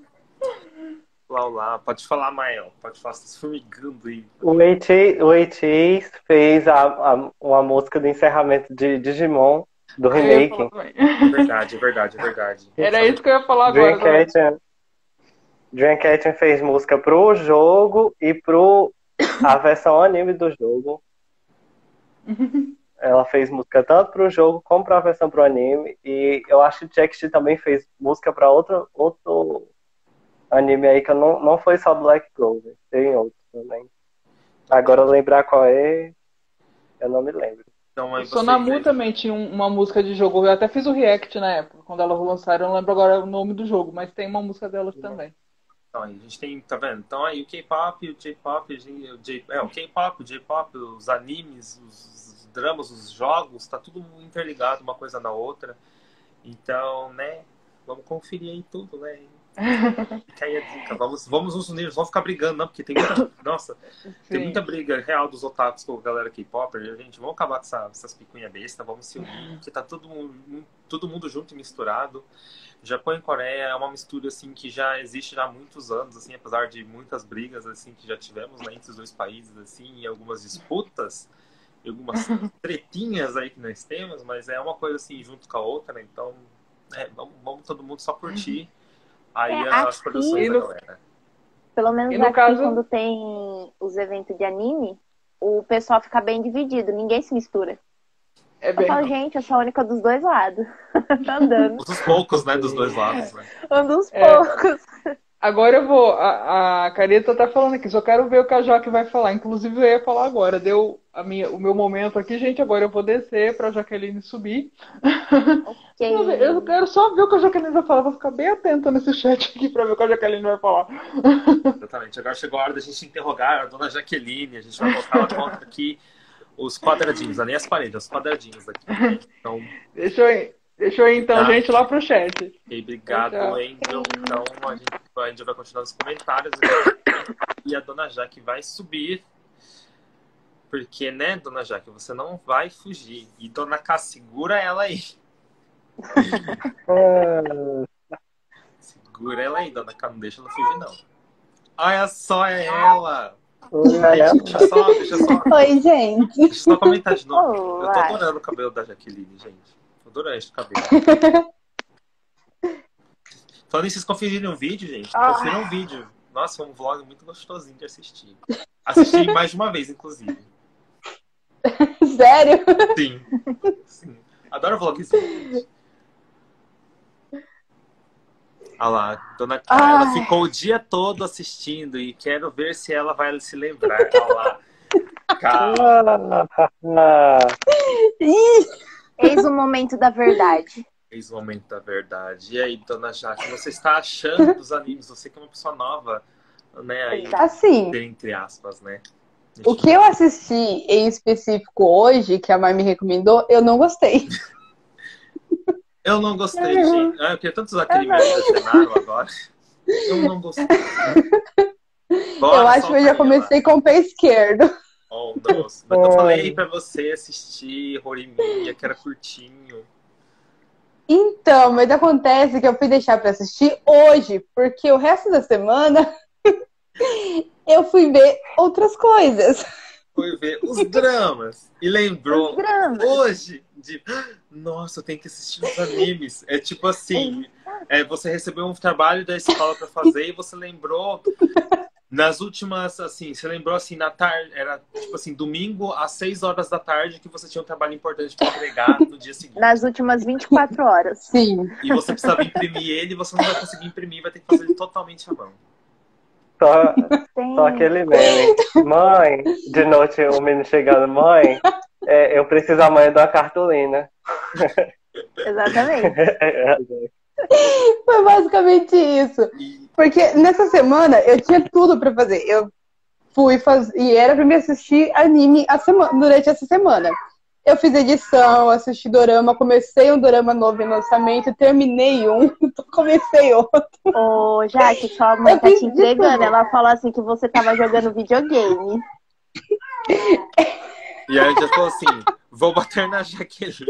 Lá, pode falar, Mael. Pode falar, você tá se formigando aí. O AT fez uma música de encerramento de Digimon, do remake. Verdade. Era isso que eu ia falar agora. Dreamcatcher fez música pro jogo e a versão anime do jogo. Ela fez música tanto pro jogo como pra versão pro anime. E eu acho que Jack também fez música pra outro anime aí que eu não foi só Black Clover. Tem outro também. Agora lembrar qual é, eu não me lembro. Então, aí O Sonamu também tinha uma música de jogo. Eu até fiz o react na época, quando elas lançaram. Eu não lembro agora o nome do jogo, mas tem uma música delas também. Então, a gente tem, tá vendo? Então aí o K-pop, o J-pop, o K-pop, o J-pop, os animes, os dramas, os jogos, tá tudo interligado uma coisa na outra. Então, né, vamos conferir aí tudo, né? Fica aí a dica. Vamos nos unir, vamos ficar brigando, não, porque tem muita, nossa, tem muita briga real dos otakus com a galera K-pop. Gente, vamos acabar com essas picuinhas bestas, vamos se unir, porque tá todo mundo junto e misturado. Japão e Coreia é uma mistura assim que já existe já há muitos anos, assim, apesar de muitas brigas assim que já tivemos, né, entre os dois países, assim, e algumas disputas, e algumas tretinhas aí que nós temos, mas é uma coisa assim junto com a outra, né? Então, vamos todo mundo só curtir aí as produções da galera. Pelo menos no aqui, caso... quando tem os eventos de anime, o pessoal fica bem dividido, ninguém se mistura. É bem... Eu falo, gente, eu sou a única dos dois lados. Tá andando. Um dos poucos, né? Dos dois lados, né? Um dos poucos. Agora eu vou... A Carita tá falando aqui, só quero ver o que a Jaque vai falar. Inclusive eu ia falar agora. Deu o meu momento aqui, gente. Agora eu vou descer pra Jaqueline subir. Okay. Eu quero só ver o que a Jaqueline vai falar. Vou ficar bem atenta nesse chat aqui pra ver o que a Jaqueline vai falar. Exatamente. Agora chegou a hora da gente interrogar a dona Jaqueline. A gente vai botar ela contra aqui os quadradinhos, não é nem as paredes, os quadradinhos aqui. Então... Deixa eu ir então, gente, lá pro chat. E obrigado, Angel. Então a gente vai continuar nos comentários. E a dona Jaque vai subir. Porque, né, dona Jaque, você não vai fugir. E dona K, segura ela aí. Segura ela aí, dona K, não deixa ela fugir, não. Olha só, é ela! Deixa só. Oi, gente. Deixa eu só comentar de novo. Olá. Eu tô adorando o cabelo da Jaqueline, gente. Tô adorando esse cabelo. Falando em vocês conferirem um vídeo, gente. Confiram um vídeo. Nossa, foi um vlog muito gostosinho de assistir. Assisti mais de uma vez, inclusive. Sério? Sim. Adoro vlogzinho, gente. Olha lá, dona K, ela ficou o dia todo assistindo e quero ver se ela vai se lembrar. Olha lá. Eis o momento da verdade. Eis o momento da verdade. E aí, dona Jaque, o que você está achando dos animes? Você que é uma pessoa nova, né? Aí, assim, entre aspas, né? o que eu assisti em específico hoje, que a Mai me recomendou, eu não gostei. Eu não gostei, gente. Eu queria tanto usar aquele meme do cenário agora. Eu não gostei. Bora, eu acho que eu já comecei com o pé esquerdo. Oh, nossa. Mas eu falei pra você assistir Horimiya, que era curtinho. Então, mas acontece que eu fui deixar pra assistir hoje, porque o resto da semana eu fui ver outras coisas. Fui ver os dramas. E lembrou hoje de... Nossa, eu tenho que assistir os animes. É tipo assim, você recebeu um trabalho da escola pra fazer e você lembrou... Nas últimas, assim, você lembrou assim, na tarde, era tipo assim, domingo às 6 horas da tarde que você tinha um trabalho importante para entregar no dia seguinte. Nas últimas 24 horas. Sim. E você precisava imprimir ele e você não vai conseguir imprimir, vai ter que fazer ele totalmente à mão. Só aquele meme. Mãe, de noite o menino chegando, mãe, eu preciso amanhã de uma cartolina. Exatamente. Foi basicamente isso. Porque nessa semana eu tinha tudo pra fazer. Eu fui fazer. E era pra me assistir anime durante essa semana. Eu fiz edição, assisti dorama, comecei um dorama novo em lançamento, terminei um, comecei outro. Ô, Jaque, sua mãe tá te entregando. Ela falou assim que você tava jogando videogame. E aí já falou assim, vou bater na Jaqueline.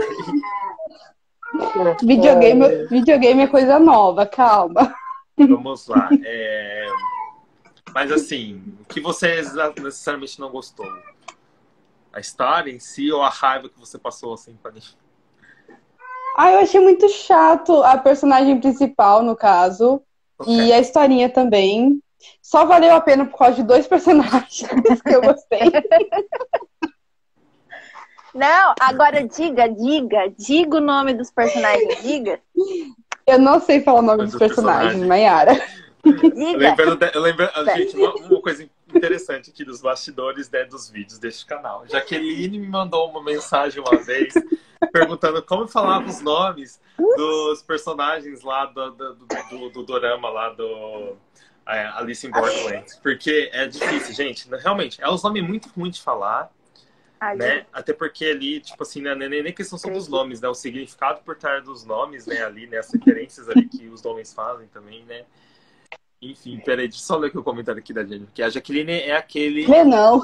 Videogame é coisa nova, calma. Vamos lá. Mas assim, o que você necessariamente não gostou? A história em si ou a raiva que você passou assim pra mim? Eu achei muito chato a personagem principal, no caso. Okay. E a historinha também. Só valeu a pena por causa de 2 personagens que eu gostei. Não, agora diga o nome dos personagens, diga. Eu não sei falar o nome dos personagens, Mayara. Eu lembro, gente, uma coisa interessante aqui dos bastidores, né, dos vídeos deste canal. Jaqueline me mandou uma mensagem uma vez perguntando como falava os nomes dos personagens lá do dorama lá do Alice in Borderland. Porque é difícil, gente. Realmente, é um nome muito ruim de falar. Né? Até porque ali, tipo assim, né, nem questão só dos nomes, né? O significado por trás dos nomes, né? Ali, né? As referências ali que os homens fazem também, né? Enfim, peraí, deixa eu só ler aqui o comentário aqui da Jennifer. Que a Jaqueline é aquele... Não.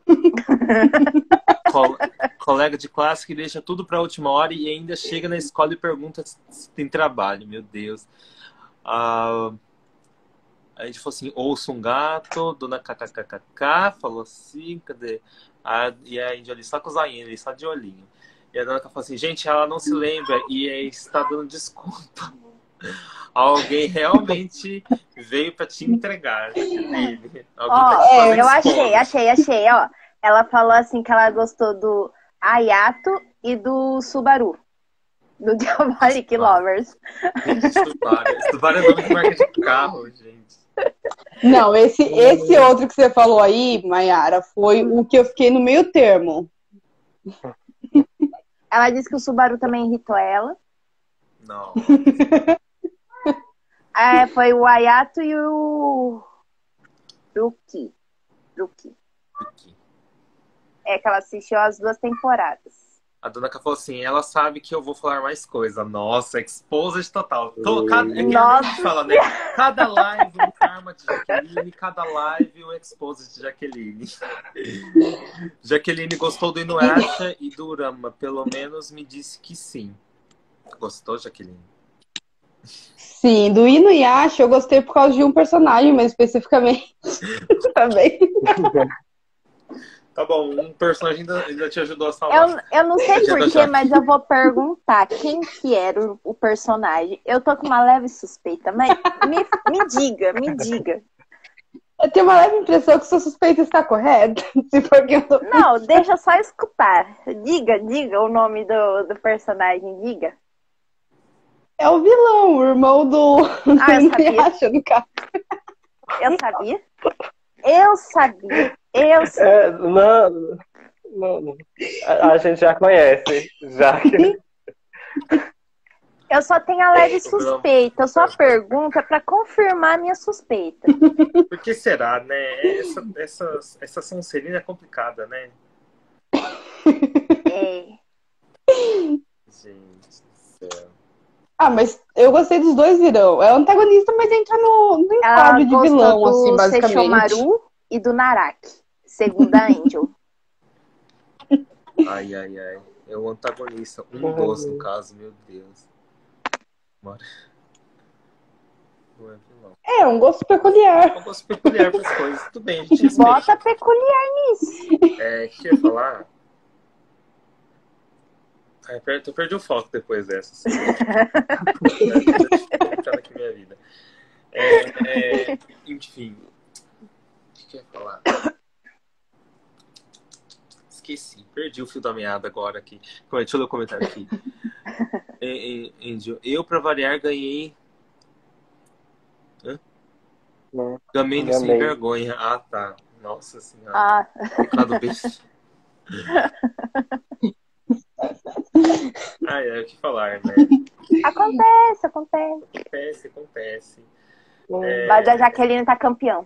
Colega de classe que deixa tudo pra última hora e ainda chega na escola e pergunta se tem trabalho. Meu Deus. A gente falou assim, ouço um gato, dona kkkk, falou assim, cadê? E a Índia ali só com o zoinho, ali só de olhinho. E a dona falou assim, gente, ela não se lembra e está dando desconto. Alguém realmente veio pra te entregar. Eu achei, ó. Ela falou assim que ela gostou do Ayato e do Subaru. Do Diabolic Lovers. Subaru é nome de marca de carro, gente. Não, esse outro que você falou aí, Mayara, foi o que eu fiquei no meio termo. Ela disse que o Subaru também irritou ela. Não. Foi o Ayato e o Ruki. É que ela assistiu as 2 temporadas. A dona Cá falou assim, ela sabe que eu vou falar mais coisa. Nossa, exposed total. A gente fala, né? Cada live um karma de Jaqueline, cada live um exposed de Jaqueline. Jaqueline gostou do Inuyasha e do Urama. Pelo menos me disse que sim. Gostou, Jaqueline? Sim, do Inuyasha eu gostei por causa de um personagem, mas especificamente também. Tá bom, um personagem ainda te ajudou a salvar. Eu não sei porquê, mas eu vou perguntar quem que era o personagem. Eu tô com uma leve suspeita, mas me diga. Eu tenho uma leve impressão que sua suspeita está correta. Se for que eu tô... Não, deixa só escutar. Diga o nome do personagem, diga. É o vilão, o irmão do Inuyasha, no caso. Eu sabia. Não. A gente já conhece. Eu só tenho a leve suspeita. Eu só pergunto pra confirmar a minha suspeita. Por que será, né? Essa Sonserina é complicada, né? Gente do céu. Mas eu gostei dos dois vilão. É o antagonista, mas entra no enquadro de vilão, assim, basicamente. Sesshomaru e do Naraki, segundo a Angel. Ai. É o antagonista. Um dos, no caso, meu Deus. Bora. Não é vilão. É um gosto peculiar. É um gosto peculiar para as coisas. Tudo bem, a gente respeita. Bota peculiar nisso. O que eu ia falar? Eu perdi o foco depois dessa. Assim. Aqui minha vida. Enfim. O que eu ia falar? Esqueci. Perdi o fio da meada agora aqui. Deixa eu ler o comentário aqui. Eu, pra variar, ganhei... Gamei sem vergonha. Ah, tá. Nossa senhora. Teclado besta. O que falar, né? Acontece. Mas a Jaqueline tá campeão.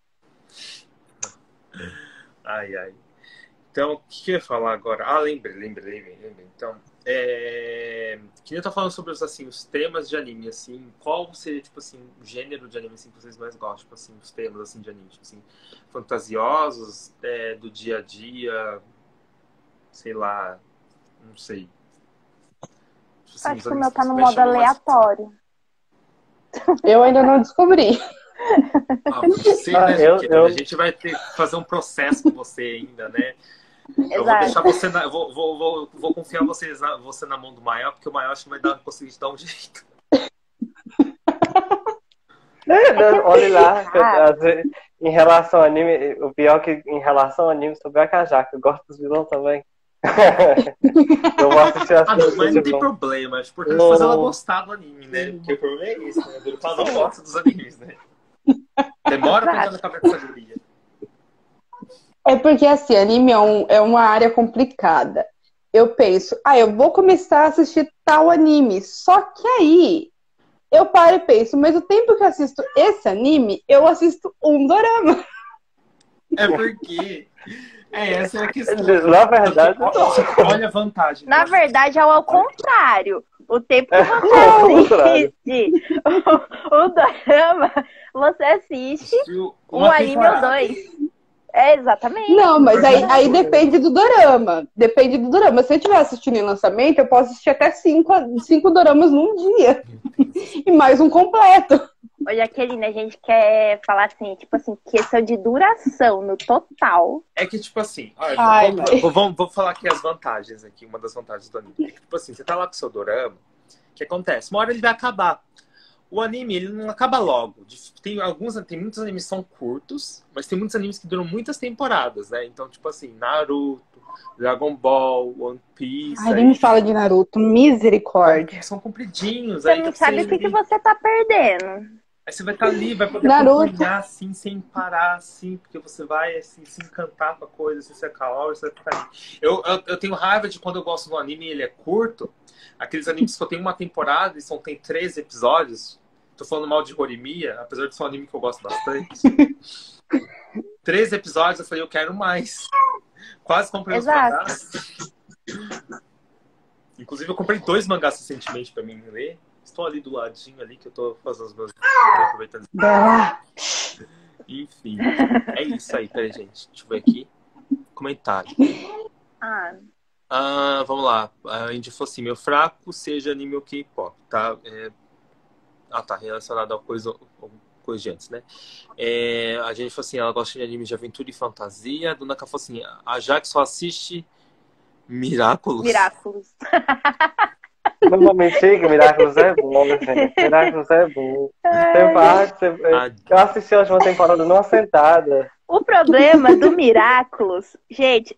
Ai. Então, o que eu ia falar agora? Lembrei. Então, queria estar falando sobre assim, os temas de anime, assim, qual seria, tipo assim, o gênero de anime assim, que vocês mais gostam, tipo assim, os temas assim, de anime, tipo assim, fantasiosos, do dia a dia, sei lá, não sei. Tipo assim, acho que o meu tá no modo aleatório. Eu ainda não descobri. Você, né, a gente vai ter que fazer um processo com você ainda, né? Eu vou deixar você vou confiar você na mão do Maior, porque o Maior acho que vai conseguir te dar um jeito. Olha lá, em relação ao anime, o pior que em relação ao anime sobre a Kajaka, eu gosto dos vilões também. Eu vou assistir Ah, não, mas não tem tipo, problema. É importante fazer ela gostar do anime, né? Porque o problema é isso, né? O Fala não gosta dos animes, né? Demora pra entrar na cabeça dessa guria. É porque, assim, anime é uma área complicada. Eu penso, eu vou começar a assistir tal anime. Só que aí, eu paro e penso, mas o tempo que eu assisto esse anime, eu assisto um dorama. É porque... essa é a questão. Na verdade, Olha a vantagem. Na verdade, é ao contrário. O tempo que contrário. você assiste o dorama, você assiste um anime ou dois. Exatamente. Não, mas aí depende do dorama. Depende do dorama. Se eu estiver assistindo em lançamento, eu posso assistir até 5 doramas num dia. E mais um completo. Ô, Jaqueline, a gente quer falar assim, tipo assim, questão de duração no total. É que, tipo assim, Ai, vou falar aqui as vantagens aqui, uma das vantagens do anime. É que, tipo assim, você tá lá com o seu dorama, o que acontece? Uma hora ele vai acabar. O anime, ele não acaba logo. Tem muitos animes que são curtos, mas tem muitos animes que duram muitas temporadas, né? Então, tipo assim, Naruto, Dragon Ball, One Piece... Ai, nem me fala de Naruto, misericórdia. São compridinhos. Você aí não sabe o que você tá perdendo. Aí você vai estar ali, vai poder Naruto. acompanhar assim, sem parar, assim, porque você vai assim, se encantar com a coisa, assim, se acalmar, você vai ficar ali. Eu tenho raiva de quando eu gosto do anime e ele é curto, aqueles animes que só tem uma temporada e tem 13 episódios. Tô falando mal de Horimiya, apesar de ser um anime que eu gosto bastante. 13 episódios, eu falei, eu quero mais. Quase comprei os mangás. Inclusive, eu comprei 2 mangás recentemente pra mim ler. Estou ali do ladinho ali, que eu tô fazendo os meus... aproveitando. Enfim, é isso aí, peraí, gente. Deixa eu ver aqui. Comentário. Vamos lá. A Indy falou assim, meu fraco seja anime ou K-pop, tá? Tá, relacionado a coisa de antes, né? A gente falou assim, ela gosta de anime de aventura e fantasia. A Dona Cá falou assim, a Jaque só assiste Miraculous. Não me chega, Miraculous é bom, gente. Miraculous é bom. Eu assisti a última temporada numa sentada. O problema do Miraculous, gente,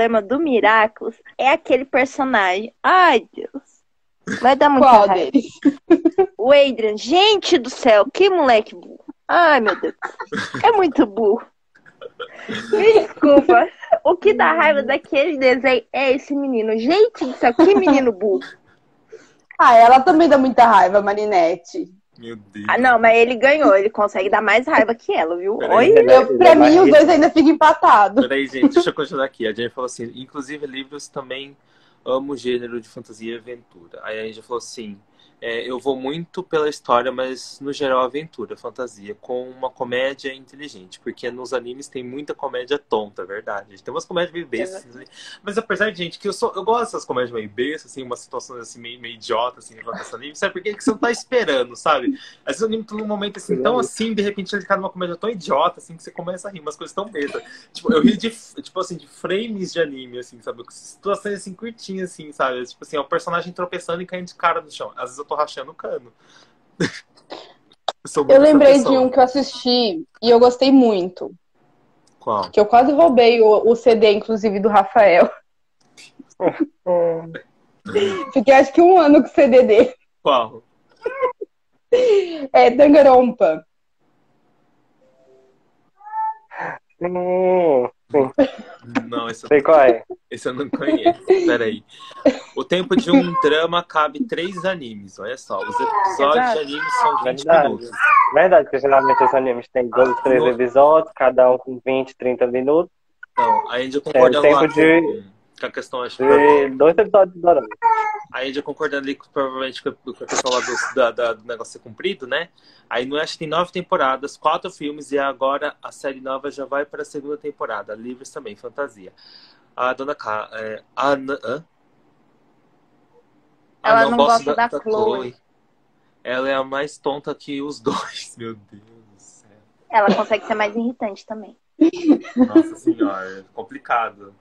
é aquele personagem. Ai, Deus. Vai dar muita Qual raiva. deles? O Adrian, gente do céu, que moleque burro. Ai, meu Deus. É muito burro. Me desculpa. O que dá raiva daquele desenho é esse menino. Gente do céu, que menino burro. Ela também dá muita raiva, Marinette. Meu Deus. Não, mas ele ganhou. Ele consegue dar mais raiva que ela, viu? Peraí, Oi? Pra mim, os dois ainda ficam empatados. Peraí, gente, deixa eu continuar aqui. A Jenny falou assim, inclusive livros também amo o gênero de fantasia e aventura. Aí a gente falou assim, eu vou muito pela história, mas no geral aventura, fantasia, com uma comédia inteligente, porque nos animes tem muita comédia tonta, é verdade. Tem umas comédias meio bestas, assim, mas apesar de, gente, que eu gosto dessas comédias meio bestas, assim, umas situações assim, meio idiota, assim, enquanto esse anime, sabe por quê? Que você não tá esperando, sabe? Às vezes o anime tá num momento assim, tão assim, de repente ele tá numa comédia tão idiota, assim, que você começa a rir, umas coisas tão bestas. Tipo, eu ri de frames de anime, assim, sabe? Situações assim, curtinhas, assim, sabe? Tipo assim, é um personagem tropeçando e caindo de cara no chão. Às vezes eu tô rachando o cano. Eu lembrei de um que eu assisti e eu gostei muito. Qual? Que eu quase roubei o CD, inclusive, do Rafael. Fiquei acho que 1 ano com o CD dele. Qual? É Danganronpa. Não, esse Sei qual é. eu não conheço. Peraí. O tempo de um drama cabe 3 animes. Olha só, os episódios de anime são 20 minutos. Verdade, porque geralmente os animes têm 12, 13 episódios, cada um com 20, 30 minutos. Então, a Índia concordando lá com a questão, acho que... 2 episódios de dorama. A Índia concordando ali, provavelmente, com a questão lá do negócio ser cumprido, né? Aí no Ash tem 9 temporadas, 4 filmes, e agora a série nova já vai para a 2ª temporada. Livros também, fantasia. A Dona K... Ela não gosta da Chloe. Ela é a mais tonta que os dois, meu Deus do céu. Ela consegue ser mais irritante também. Nossa senhora, complicado.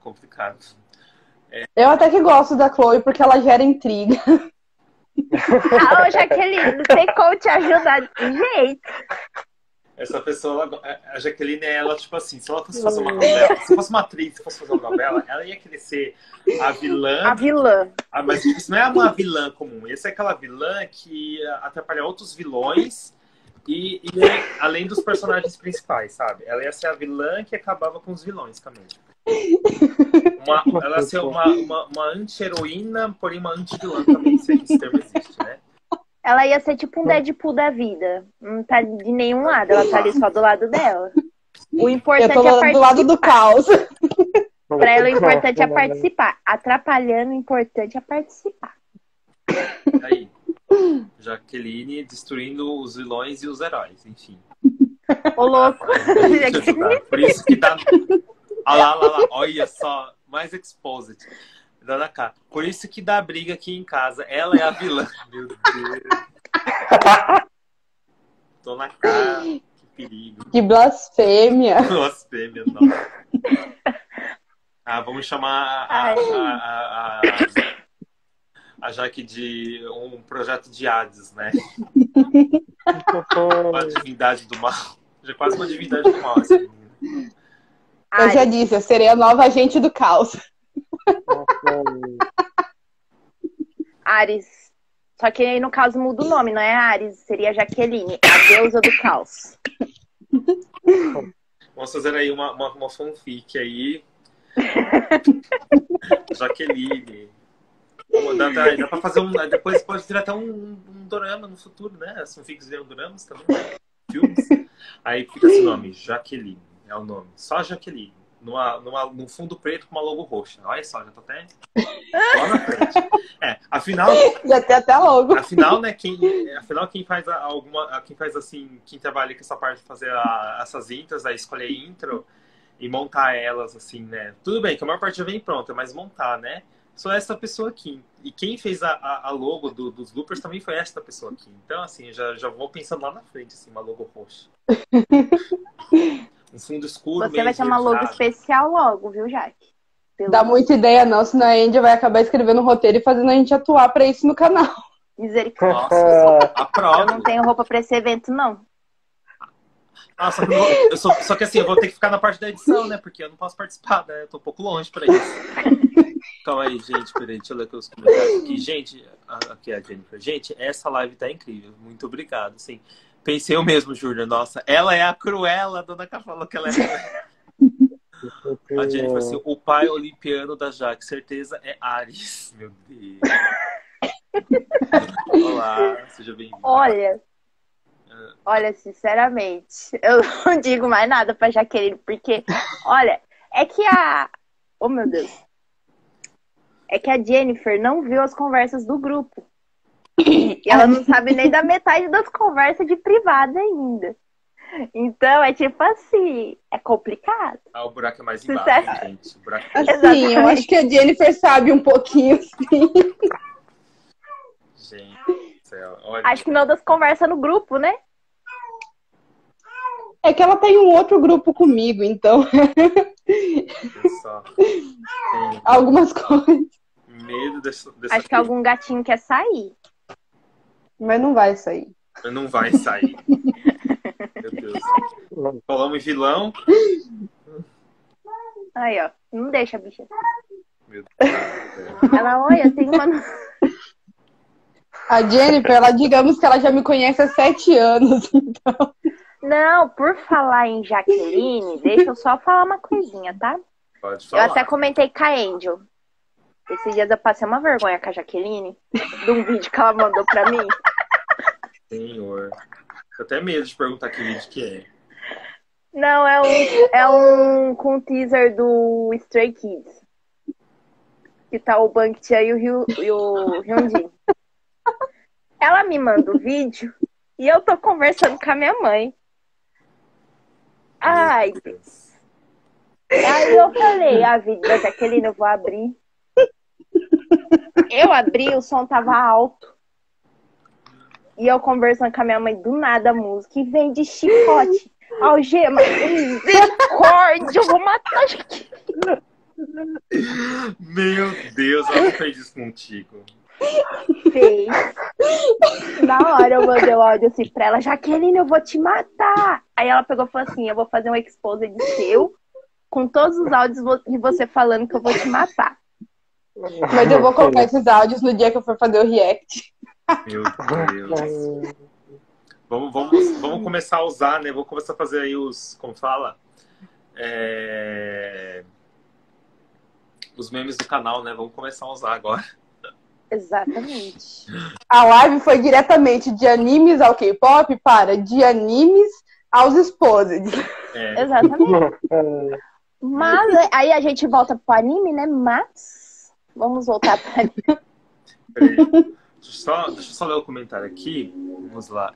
Eu até que gosto da Chloe porque ela gera intriga. Jaqueline, não tem como te ajudar desse jeito. Essa pessoa, a Jaqueline, ela, tipo assim, se ela fosse fazer uma novela, se fosse uma atriz, se fosse fazer uma novela, ela ia querer ser a vilã. A vilã. Mas isso não é uma vilã comum. Essa é aquela vilã que atrapalha outros vilões e além dos personagens principais, sabe? Ela ia ser a vilã que acabava com os vilões também. Ela ia ser uma anti-heroína, porém uma anti-vilã também, se esse termo existe, né? Ela ia ser tipo um Deadpool da vida. Não tá de nenhum lado, ela tá ali só do lado dela. O importante Eu tô é participar. do lado do caos. Pra ela, o importante é participar. Atrapalhando, o importante é participar. Aí, Jaqueline destruindo os vilões e os heróis, enfim. Ô, louco. Por isso que dá... Olha lá. Olha só, mais exposed. Dona K. Por isso que dá briga aqui em casa. Ela é a vilã. Meu Deus. Dona K, que perigo. Que blasfêmia. Blasfêmia, não. Vamos chamar a Jaque de um projeto de Hades, né? Uma divindade do mal. Já é quase uma divindade do mal, assim. Eu já disse, eu serei a nova agente do caos. Ares. Só que aí, no caso, muda o nome, não é Ares, seria Jaqueline, a deusa do caos. Vamos fazer aí uma fanfic aí. Jaqueline. Dá pra fazer depois pode virar até um dorama no futuro, né? As fanfics viram doramas também, né? Filmes. Aí fica esse nome, Jaqueline. É o nome. Só Jaqueline. Num fundo preto com uma logo roxa. Olha só, já tô até lá na frente. Afinal. Já tem até logo. Afinal, né? Quem faz quem faz assim, quem trabalha com essa parte de fazer essas intros, escolher intro e montar elas, assim, né? Tudo bem que a maior parte já vem pronta, mas montar, né? Só essa pessoa aqui. E quem fez a logo dos bloopers também foi esta pessoa aqui. Então, assim, já vou pensando lá na frente, assim, uma logo roxa. Um fundo escuro. Você vai ter uma logo especial logo, viu, Jaque? Dá muita ideia não, senão a Andy vai acabar escrevendo um roteiro e fazendo a gente atuar pra isso no canal. Misericórdia. Nossa, a prova. Eu não tenho roupa pra esse evento, não. Só que assim, eu vou ter que ficar na parte da edição, né? Porque eu não posso participar, né? Eu tô um pouco longe pra isso. Calma aí, gente. Peraí, deixa eu ler aqui os comentários aqui. Gente, aqui é a Jennifer. Gente, essa live tá incrível. Muito obrigado, sim. Pensei eu mesmo, Júlia. Nossa, ela é a Cruella. A dona Cá falou que ela é a Cruella. A Jennifer, assim, o pai olimpiano da Jaque, certeza é Ares. Meu Deus. Olá, seja bem-vindo. Olha, sinceramente, eu não digo mais nada pra Jaqueline, porque, olha, é que oh, meu Deus. É que a Jennifer não viu as conversas do grupo. E ela não sabe nem da metade das conversas de privada ainda. Então, é tipo assim, é complicado. O buraco é mais embaixo, gente. O buraco é assim, eu acho que a Jennifer sabe um pouquinho, sim. Gente, céu. Olha. Acho que não das conversas no grupo, né? É que ela tem um outro grupo comigo, então. Só. Algumas coisas. Medo dessa acho que algum gatinho quer sair. Mas não vai sair. Não vai sair. Meu Deus. Falamos em vilão. Aí, ó. Não deixa a bicha. Meu Deus. Ela, olha, tem uma... A Jennifer, ela, digamos que ela já me conhece há 7 anos, então... Não, por falar em Jaqueline, deixa eu só falar uma coisinha, tá? Pode falar. Eu até comentei com a Angel. Esses dias eu passei uma vergonha com a Jaqueline, de um vídeo que ela mandou pra mim. Senhor. Eu até medo de perguntar que vídeo que é. Não, é um com teaser do Stray Kids. Que tá o Bang Chan e o Hyunjin. Ela me manda o vídeo e eu tô conversando com a minha mãe. Ai, Deus. Aí eu falei, a vídeo da Jaqueline, eu vou abrir. Eu abri, o som tava alto. E eu conversando com a minha mãe, do nada a música, e vem de chicote, algema, misericórdia, eu vou matar a Jaqueline. Meu Deus, ela fez isso contigo. Fez. Na hora eu mandei o áudio assim pra ela, Jaqueline, eu vou te matar. Aí ela pegou e falou assim, eu vou fazer um exposed seu com todos os áudios de você falando que eu vou te matar. Mas eu vou colocar esses áudios no dia que eu for fazer o react. Meu Deus. Vamos começar a usar, né? Vou começar a fazer aí como fala? Os memes do canal, né? Vamos começar a usar agora. Exatamente. A live foi diretamente de animes ao K-pop para de animes aos exposed. Exatamente. Mas aí a gente volta pro anime, né? Mas vamos voltar pro anime. Peraí. Deixa eu só ler o comentário aqui. Vamos lá.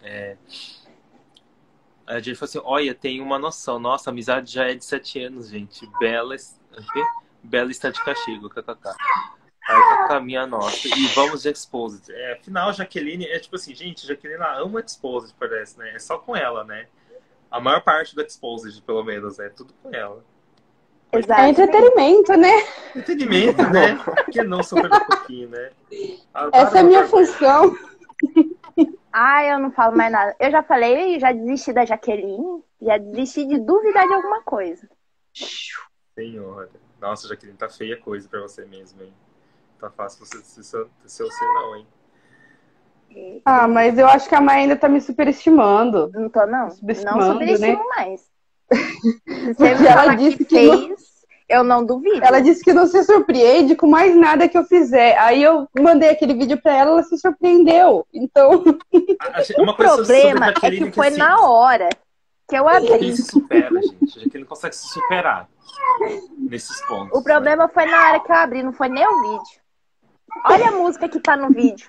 A gente falou assim, olha, tem uma noção. Nossa, a amizade já é de 7 anos, gente. Bela está de castigo, kkk. Aí tá minha nossa. E vamos de Exposed. Afinal, Jaqueline tipo assim, gente, Jaqueline ela ama Exposed, parece, né? É só com ela, né? A maior parte do Exposed, pelo menos, é tudo com ela. É entretenimento, né? Entretenimento, né? Por que não super um pouquinho, né? Essa é a minha função. Eu não falo mais nada. Eu já falei, já desisti da Jaqueline, já desisti de duvidar de alguma coisa. Senhora. Nossa, Jaqueline, tá feia coisa pra você mesmo, hein? Tá fácil você ser você não, hein? Mas eu acho que a Mai ainda tá me superestimando. Não tô, não. Não superestimo, né? Mais. Porque ela disse que eu não duvido. Ela disse que não se surpreende com mais nada que eu fizer. Aí eu mandei aquele vídeo pra ela, ela se surpreendeu. Então. O problema é que foi na hora que eu abri. Jaqueline se supera, gente. Jaqueline consegue se superar nesses pontos. O problema foi na hora que eu abri, não foi nem o vídeo. Olha a música que tá no vídeo.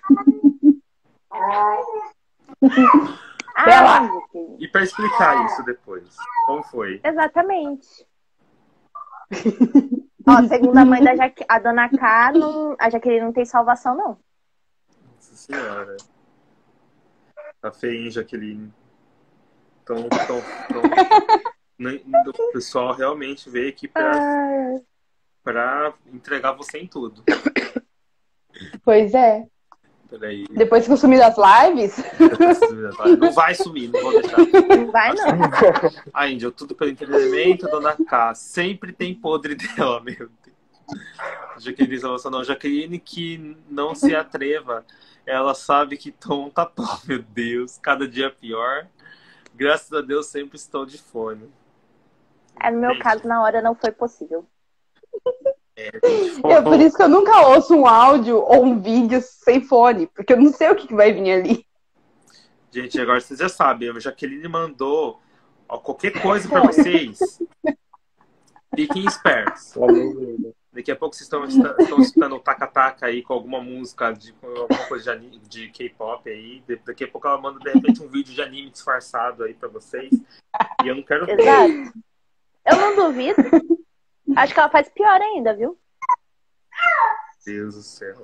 E pra explicar isso depois, como foi? Exatamente. Segundo a mãe a dona K, a Jaqueline não tem salvação, não. Nossa senhora. Tá feio, hein, Jaqueline? Então, o pessoal realmente veio aqui pra entregar você em tudo. Pois é. Peraí. Depois que eu sumi das lives. Não vai sumir, não vou deixar. Não vai, não. Índia, tudo pelo entretenimento, dona K. Sempre tem podre dela, meu Deus. Jaqueline salvação não. Jaqueline que não se atreva. Ela sabe que Tom tá bom, meu Deus. Cada dia pior. Graças a Deus sempre estou de fone. No meu caso, na hora não foi possível. Por isso que eu nunca ouço um áudio ou um vídeo sem fone, porque eu não sei o que vai vir ali. Gente, agora vocês já sabem, a Jaqueline mandou qualquer coisa pra vocês. Fiquem espertos. Daqui a pouco vocês estão escutando o taca-taca aí com alguma música, com alguma coisa de K-pop aí. Daqui a pouco ela manda, de repente, um vídeo de anime disfarçado aí pra vocês. E eu não quero ver. Exato. Eu não duvido. Acho que ela faz pior ainda, viu? Deus do céu.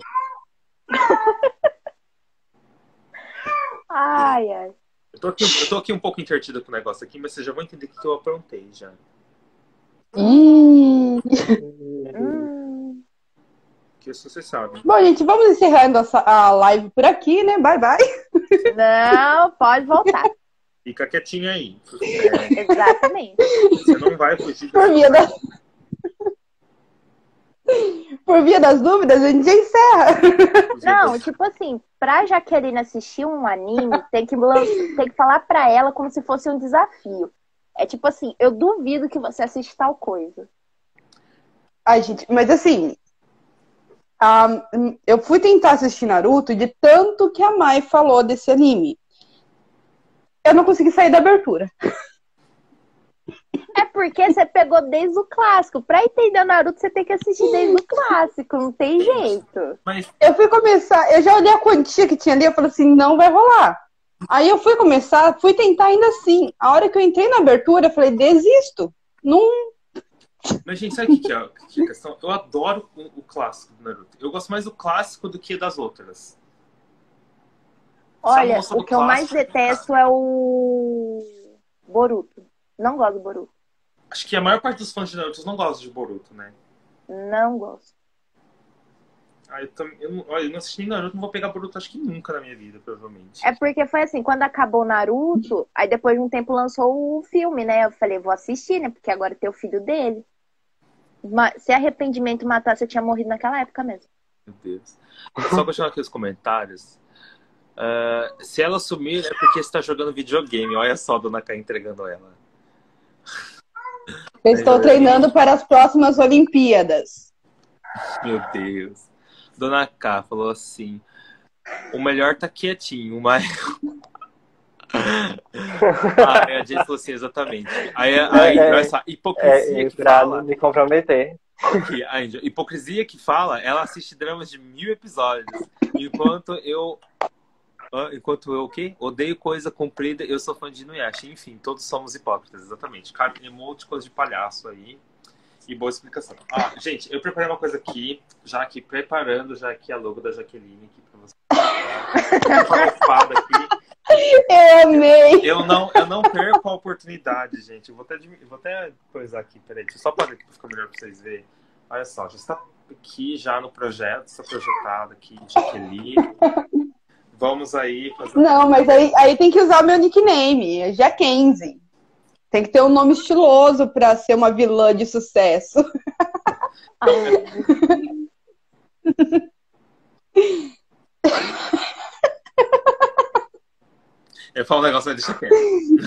Ai. Eu tô aqui um pouco entretida com o negócio aqui, mas vocês já vão entender o que eu aprontei já. Que isso vocês sabem. Bom, gente, vamos encerrando a live por aqui, né? Bye, bye. Não, pode voltar. Fica quietinha aí. Exatamente. Você não vai fugir. Por via das dúvidas, a gente já encerra. Não, tipo assim, pra Jaqueline assistir um anime, tem que falar pra ela como se fosse um desafio. É tipo assim, eu duvido que você assiste tal coisa. Ai, gente, mas assim, eu fui tentar assistir Naruto de tanto que a Mai falou desse anime. Eu não consegui sair da abertura. É porque você pegou desde o clássico. Pra entender o Naruto, você tem que assistir desde o clássico. Não tem jeito. Mas... Eu fui começar, eu já olhei a quantia que tinha ali, eu falei assim, não vai rolar. Aí eu fui tentar ainda assim. A hora que eu entrei na abertura, eu falei, desisto. Não... Mas, gente, sabe o que é a questão? Eu adoro o clássico do Naruto. Eu gosto mais do clássico do que das outras. Olha, o que eu mais detesto é o Boruto. Não gosto do Boruto. Acho que a maior parte dos fãs de Naruto não gostam de Boruto, né? Não gosto. Olha, eu não assisti Naruto, não vou pegar Boruto acho que nunca na minha vida, provavelmente. É porque foi assim, quando acabou Naruto, aí depois de um tempo lançou o filme, né? Eu falei, vou assistir, né? Porque agora tem o filho dele. Se arrependimento matasse, eu tinha morrido naquela época mesmo. Meu Deus. Só continuar aqui os comentários. Se ela sumir é porque está jogando videogame. Olha só a Dona K entregando ela. Eu estou treinando para as próximas Olimpíadas. Meu Deus. Dona K falou assim: o melhor tá quietinho, mas. A gente falou assim, exatamente. Aí essa hipocrisia que fala. Me comprometer. A hipocrisia que fala, ela assiste dramas de 1000 episódios. Enquanto eu o quê? Odeio coisa comprida, eu sou fã de Inuyasha. Enfim, todos somos hipócritas, exatamente. Emoticons de palhaço aí. E boa explicação. Gente, eu preparei uma coisa aqui, já aqui a logo da Jaqueline aqui pra vocês. Aqui. Eu amei! Eu não perco a oportunidade, gente. Eu vou até coisar aqui, peraí. Deixa eu só parar aqui pra ficar melhor pra vocês verem. Olha só, já está aqui já no projeto, está projetado aqui, Jaqueline. Vamos aí fazer... Não, mas aí tem que usar o meu nickname, é Jaquenzi. Tem que ter um nome estiloso pra ser uma vilã de sucesso. Eu falo um negócio, mas deixa quieto.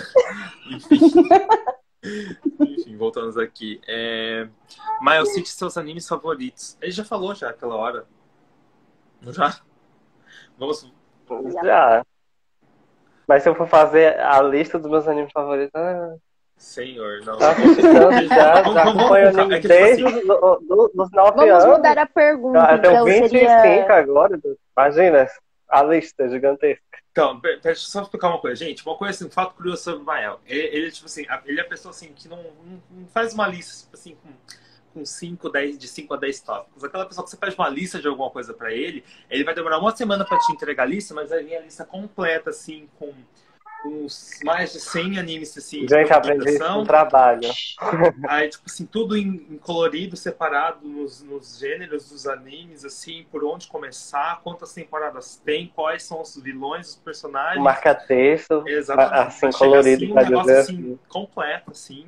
Enfim, voltamos aqui. Mael, cite seus animes favoritos. Ele já falou já aquela hora. Não já? Vamos... Já. Mas se eu for fazer a lista dos meus animes favoritos... Senhor, não. Já acompanho anime desde os 9 anos. Vamos mudar a pergunta. Eu tenho então, 25 seria... agora. Imagina, a lista gigantesca. Então, deixa eu só explicar uma coisa. Gente, uma coisa assim, um fato curioso sobre o Mael. Ele tipo assim, ele é a pessoa assim, que não faz uma lista, tipo assim, com 5, 10, de 5 a 10 tópicos. Aquela pessoa que você faz uma lista de alguma coisa pra ele vai demorar uma semana pra te entregar a lista, mas vai vir a lista completa, assim, com uns mais de 100 animes, assim. Gente, aprendi isso no trabalho. Aí, tipo assim, tudo em colorido, separado nos gêneros dos animes, assim, por onde começar, quantas temporadas tem, quais são os vilões, os personagens. Marca-texto, exatamente, assim, colorido. Assim, um negócio assim, completo, assim.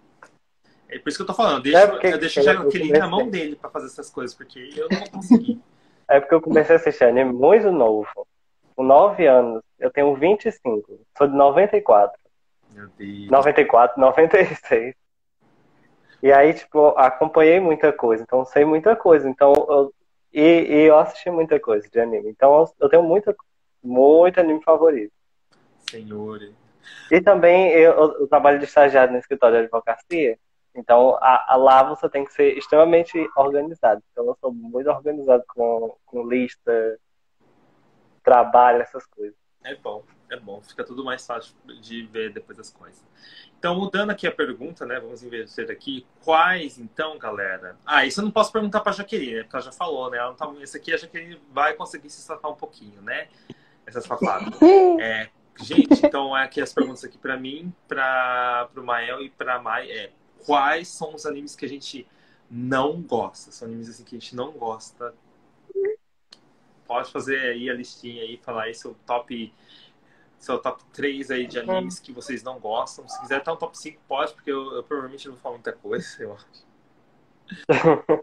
É por isso que eu tô falando, eu deixo já aquele na mão dele pra fazer essas coisas, porque eu não vou conseguir. É porque eu comecei a assistir anime muito novo. Com 9 anos, eu tenho 25. Sou de 94. Meu Deus. 94, 96. E aí, tipo, acompanhei muita coisa. Então, sei muita coisa. Então, eu assisti muita coisa de anime. Então, eu tenho muito anime favorito. Senhor. E também, eu trabalho de estagiário no escritório de advocacia. Então, lá você tem que ser extremamente organizado. Então, eu sou muito organizado com lista, trabalho, essas coisas. É bom. Fica tudo mais fácil de ver depois as coisas. Então, mudando aqui a pergunta, né? Vamos inverter aqui. Quais, então, galera? Isso eu não posso perguntar pra Jaqueline, né? Porque ela já falou, né? Ela não tá... Esse aqui a Jaqueline vai conseguir se safar um pouquinho, né? Essa safada. Gente, então, aqui as perguntas aqui pra mim, pro Mael e pra Mai quais são os animes que a gente não gosta? São animes assim que a gente não gosta. Pode fazer aí a listinha aí, falar aí seu top 3 aí de animes que vocês não gostam. Se quiser estar um top 5, pode, porque eu provavelmente não vou falar muita coisa, eu acho.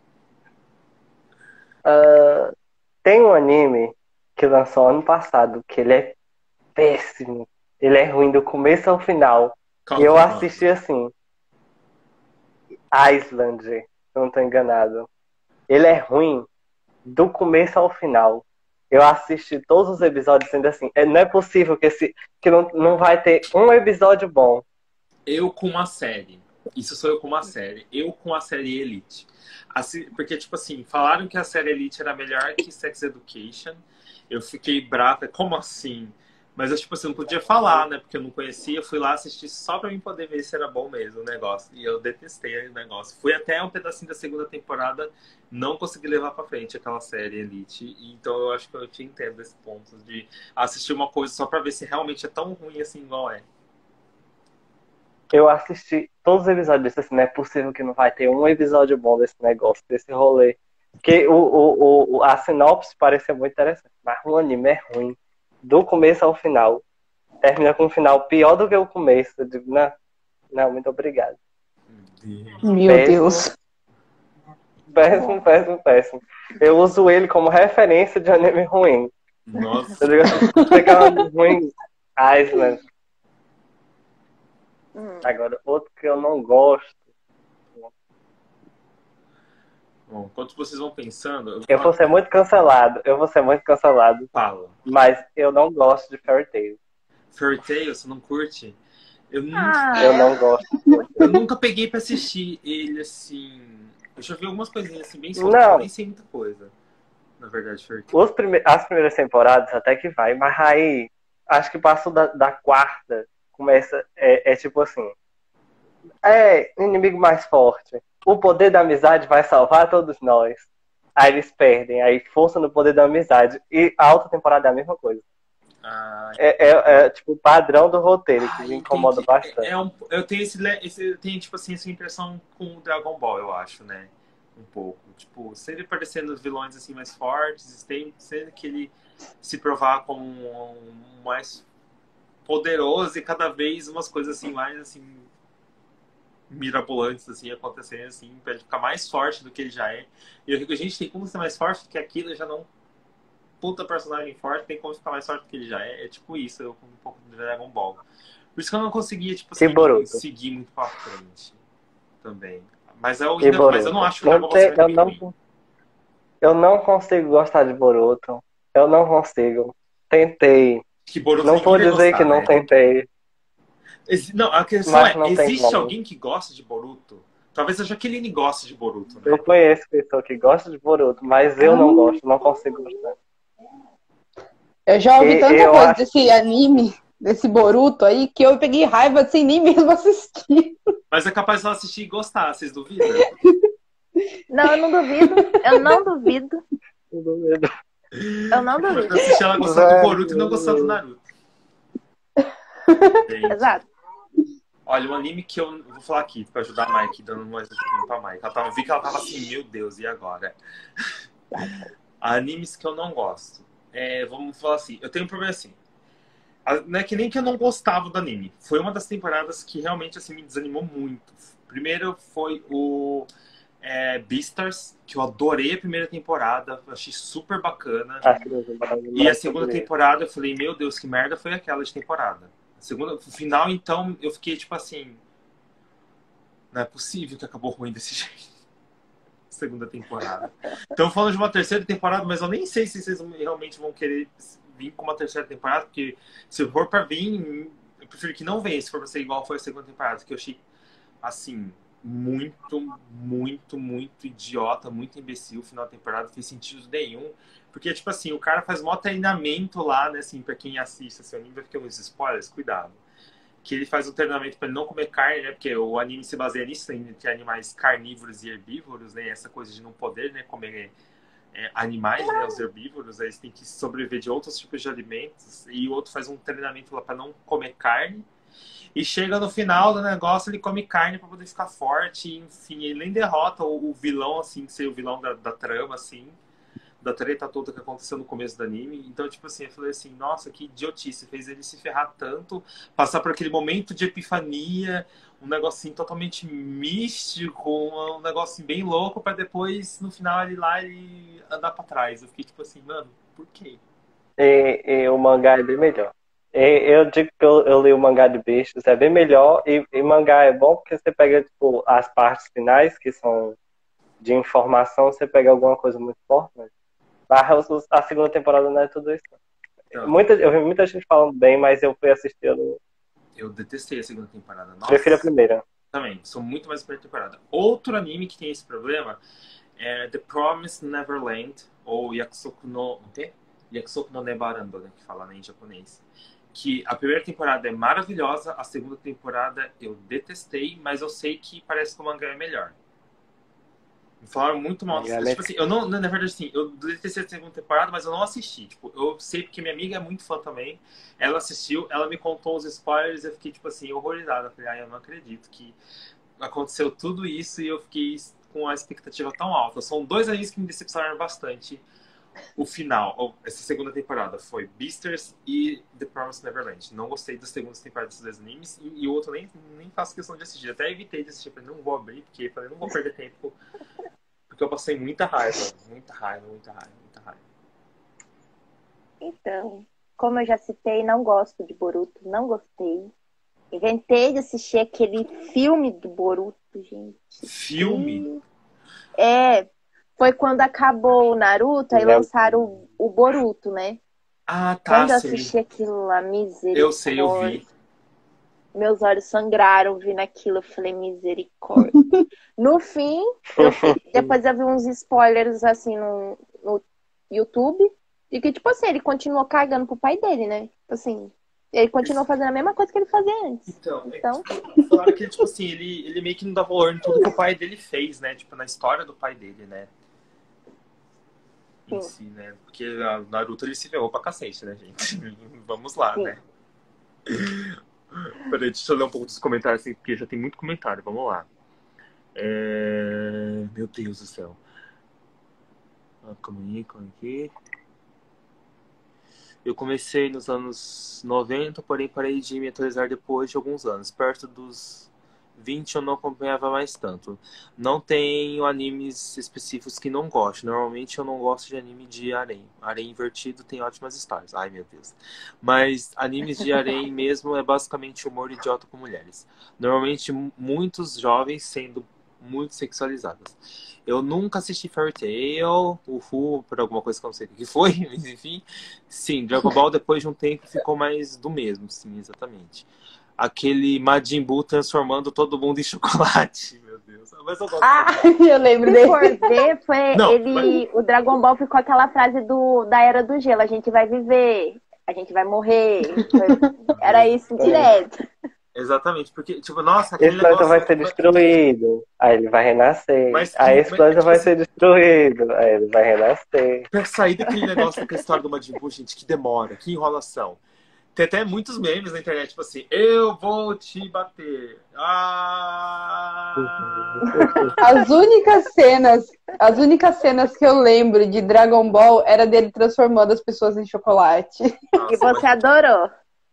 Tem um anime que lançou ano passado, que ele é péssimo. Ele é ruim do começo ao final. E eu assisti assim. Island, se eu não tô enganado. Ele é ruim do começo ao final. Eu assisti todos os episódios sendo assim. Não é possível que não vai ter um episódio bom. Eu com uma série. Isso sou eu com uma série. Eu com a série Elite. Assim, porque, tipo assim, falaram que a série Elite era melhor que Sex Education. Eu fiquei brava. Como assim? Mas eu, tipo assim, não podia falar, né? Porque eu não conhecia. Eu fui lá assistir só pra mim poder ver se era bom mesmo o negócio. E eu detestei o negócio. Fui até um pedacinho da segunda temporada. Não consegui levar pra frente aquela série Elite. Então eu acho que eu te entendo esse ponto de assistir uma coisa só pra ver se realmente é tão ruim assim igual é. Eu assisti todos os episódios desse assim, não é possível que não vai ter um episódio bom desse negócio, desse rolê. Que a sinopse parecia muito interessante, mas o anime é ruim. Do começo ao final. Termina com um final pior do que o começo. Eu digo, não, não, muito obrigado. Meu Péssimo. Deus. Péssimo, péssimo, péssimo. Eu uso ele como referência de anime ruim. Nossa. Eu digo assim, pegar um anime ruim, Island. Agora, outro que eu não gosto. Bom, enquanto vocês vão pensando, Eu vou ser muito cancelado. Fala. Mas eu não gosto de Fairy Tail. Fairy Tail, você não curte? Eu Eu não gosto. nunca peguei pra assistir ele assim. Eu já vi algumas coisinhas assim bem soltas, Não. eu nem sei muita coisa. Na verdade, Fairy Tail. As primeiras temporadas até que vai, mas aí acho que passou da quarta, começa, tipo assim, inimigo mais forte. O poder da amizade vai salvar todos nós. Aí eles perdem, aí força no poder da amizade. E a outra temporada é a mesma coisa. Tipo o padrão do roteiro, que me incomoda bastante. Eu tenho tipo assim, essa impressão com o Dragon Ball, eu acho, né? Um pouco. Tipo, sempre parecendo os vilões assim mais fortes, sendo que ele se provar como um mais poderoso e cada vez umas coisas assim mais assim mirabolantes assim acontecendo assim, pra ele ficar mais forte do que ele já é. E eu digo, a gente tem como ser mais forte do que aquilo, já não puta personagem forte, tem como ficar mais forte do que ele já é. É tipo isso, eu com um pouco de Dragon Ball. Por isso que eu não conseguia, tipo assim, seguir muito pra frente também. Mas eu não acho que o Dragon Ball seja ruim. Eu não consigo gostar de Boruto. Eu não consigo. Tentei. Que Boruto não vou dizer gostar, que não né? tentei. Não, a questão existe alguém que gosta de Boruto? Talvez a Jaqueline goste de Boruto, né? Eu conheço pessoa que gosta de Boruto, mas eu não gosto, não consigo gostar. Eu já ouvi tanta coisa desse anime, desse Boruto aí, que eu peguei raiva sem nem mesmo assistir. Mas é capaz de ela assistir e gostar, vocês duvidam? Não, eu não duvido. Eu não duvido. Eu não Eu duvido. assisti ela gostar do Boruto e não gostar do Naruto. Exato. Olha, um anime que eu vou falar aqui pra ajudar a Mike, dando mais um pra Mike. Vi que ela tava assim, meu Deus, e agora? Animes que eu não gosto. Vamos falar assim, eu tenho um problema assim. Não é que nem que eu não gostava do anime. Foi uma das temporadas que realmente assim, me desanimou muito. Primeiro foi o Beastars, que eu adorei a primeira temporada, achei super bacana. E a segunda temporada eu falei, meu Deus, que merda foi aquela de temporada. No final, então, eu fiquei tipo assim, não é possível que acabou ruim desse jeito. Segunda temporada. Então, falando de uma terceira temporada, mas eu nem sei se vocês realmente vão querer vir com uma terceira temporada, porque se for pra vir, eu prefiro que não venha, se for pra ser igual foi a segunda temporada, que eu achei, assim, muito, muito, muito idiota, muito imbecil o final da temporada, não fez sentido nenhum. Porque, tipo assim, o cara faz mó treinamento lá, né, assim, pra quem assiste, assim, o anime vai ficar uns spoilers, cuidado. Que ele faz um treinamento pra ele não comer carne, né, porque o anime se baseia nisso, entre animais carnívoros e herbívoros, né, essa coisa de não poder, né, comer animais, né, os herbívoros, eles têm que sobreviver de outros tipos de alimentos, e o outro faz um treinamento lá pra não comer carne. E chega no final do negócio, ele come carne pra poder ficar forte, enfim, ele nem derrota o vilão, assim, ser o vilão da trama, assim, da treta toda que aconteceu no começo do anime. Então, tipo assim, eu falei assim, nossa, que idiotice, fez ele se ferrar tanto, passar por aquele momento de epifania, um negocinho totalmente místico, um negocinho bem louco, pra depois, no final, ele ir lá e andar pra trás. Eu fiquei tipo assim, mano, por quê? E o mangá é bem melhor. Eu digo que eu li o mangá de Bichos, é bem melhor, e mangá é bom porque você pega, tipo, as partes finais, que são de informação, você pega alguma coisa muito forte, né? A segunda temporada não é tudo isso. Não. Eu vi muita gente falando bem, mas eu fui assistir. Eu detestei a segunda temporada. Nossa, prefiro a primeira. Também, sou muito mais a primeira temporada. Outro anime que tem esse problema é The Promised Neverland, ou Yakusoku no... O quê? Yakusoku no Nebarando, né, que fala, né, em japonês. Que a primeira temporada é maravilhosa, a segunda temporada eu detestei, mas eu sei que parece que o mangá é melhor. Me falaram muito mal. Tipo assim, eu não, na verdade, assim, eu detestei a segunda temporada, mas eu não assisti. Tipo, eu sei porque minha amiga é muito fã também. Ela assistiu, ela me contou os spoilers, eu fiquei, tipo assim, horrorizada. Eu falei, eu não acredito que aconteceu tudo isso e eu fiquei com a expectativa tão alta. São 2 animes que me decepcionaram bastante. O final, essa segunda temporada, foi Beastars e The Promised Neverland. Não gostei das segundas temporadas desses 2 animes. E o outro nem faço questão de assistir. Até evitei de assistir. Falei, não vou abrir, porque falei, não vou perder tempo. Porque eu passei muita raiva. Muita raiva. Então, como eu já citei, não gosto de Boruto, não gostei. Inventei de assistir aquele filme do Boruto, gente. Filme? Foi quando acabou o Naruto, aí lançaram o Boruto, né? Ah, tá. Quando eu assisti aquilo lá, misericórdia. Eu sei, eu vi. Meus olhos sangraram vindo aquilo, eu falei, misericórdia. No fim, depois eu vi uns spoilers assim no YouTube, e que, tipo assim, ele continuou cagando pro pai dele, né? Tipo assim, ele continuou fazendo a mesma coisa que ele fazia antes. Então... Falaram que, tipo assim, ele meio que não dá valor em tudo que o pai dele fez, né? Tipo, na história do pai dele, né? Em si, né? Porque o Naruto, ele se ferrou pra cacete, né, gente? Vamos lá, né? Peraí, deixa eu ler um pouco dos comentários, assim, porque já tem muito comentário. Vamos lá. Meu Deus do céu. Calma aqui. Eu comecei nos anos 90, porém parei de me atualizar depois de alguns anos. Perto dos 20 eu não acompanhava mais tanto. Não tenho animes específicos que não gosto. Normalmente eu não gosto de anime de harem. Harem invertido tem ótimas histórias. Ai, meu Deus. Mas animes de harem mesmo é basicamente humor idiota com mulheres. Normalmente muitos jovens sendo muito sexualizadas. Eu nunca assisti Fairy Tail, por alguma coisa que eu não sei o que foi, mas enfim. Sim, Dragon Ball depois de um tempo ficou mais do mesmo, sim, exatamente. Aquele Majin Buu transformando todo mundo em chocolate, meu Deus. Mas eu gosto. Eu lembro dele. Se for ver, o Dragon Ball ficou aquela frase da Era do Gelo, a gente vai viver, a gente vai morrer. Era isso direto. Exatamente, porque, tipo, nossa, aquele esse planeta negócio... vai ser destruído, aí ele vai renascer. Mas aí esse planeta tipo vai assim, ser destruído, aí ele vai renascer. Pra sair daquele negócio com a história do Majin Buu, gente, que demora, que enrolação. Tem até muitos memes na internet, tipo assim, eu vou te bater. As únicas cenas que eu lembro de Dragon Ball era dele transformando as pessoas em chocolate. Nossa, e você adorou.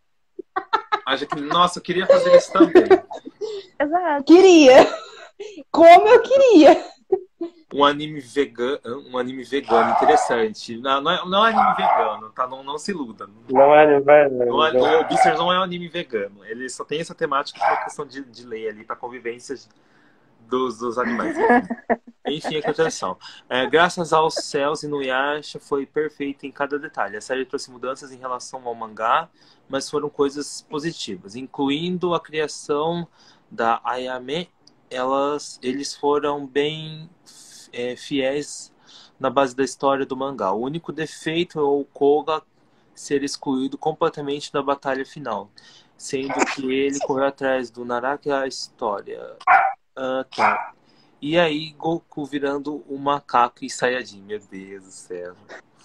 Nossa, eu queria fazer isso também. Exato. Queria. Como eu queria. Um anime vegano interessante. Não é anime vegano, tá? Não se iluda. Não é anime vegano. O Beastars não é um anime vegano. Ele só tem essa temática por questão de lei ali, pra convivência dos animais. Enfim, a continuação. Graças aos céus, Inuyasha foi perfeito em cada detalhe. A série trouxe mudanças em relação ao mangá, mas foram coisas positivas, incluindo a criação da Ayame. Eles foram bem fiéis na base da história do mangá. O único defeito é o Koga ser excluído completamente da batalha final, sendo que ele correu atrás do Naraki a história. Tá. E aí, Goku virando um macaco e Saiyajin. Meu Deus do céu.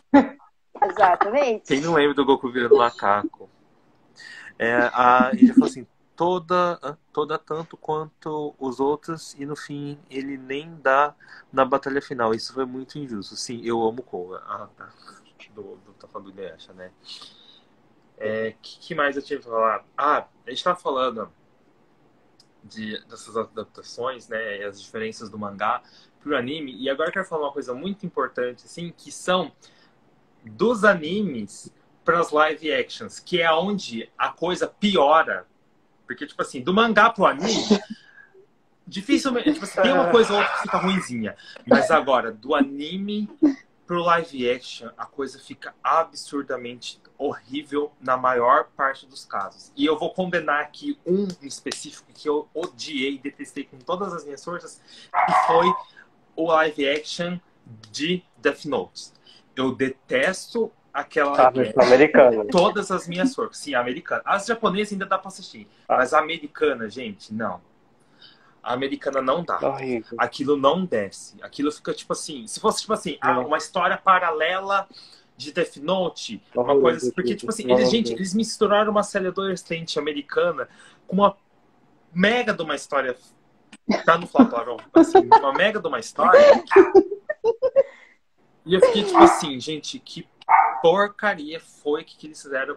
Exatamente. Quem não lembra do Goku virando macaco? Ele falou assim, toda tanto quanto os outros, e no fim ele nem dá na batalha final. Isso foi muito injusto. Sim, eu amo Koga. Tá. Tá falando do Inuyasha, né? Que mais eu tinha pra falar? A gente tava falando dessas adaptações, né, as diferenças do mangá pro anime, e agora eu quero falar uma coisa muito importante, assim, que são dos animes para as live actions, que é onde a coisa piora, porque, tipo assim, do mangá pro anime, dificilmente, tipo assim, tem uma coisa ou outra que fica ruinzinha, mas agora, do anime pro live action, a coisa fica absurdamente horrível na maior parte dos casos. E eu vou condenar aqui um em específico que eu odiei e detestei com todas as minhas forças, que foi o live action de Death Note. Eu detesto aquela... americana. Todas as minhas forças. Sim, americana. As japonesas ainda dá pra assistir. Mas a americana, gente, não. A americana não dá. Aquilo não desce. Aquilo fica tipo assim... Se fosse tipo assim, uma história paralela de Death Note, uma coisa assim, porque tipo assim, eles misturaram uma série adolescente americana com uma mega de uma história Tá no Flatório, assim, uma mega de uma história. E eu fiquei tipo assim, gente, que porcaria foi que eles fizeram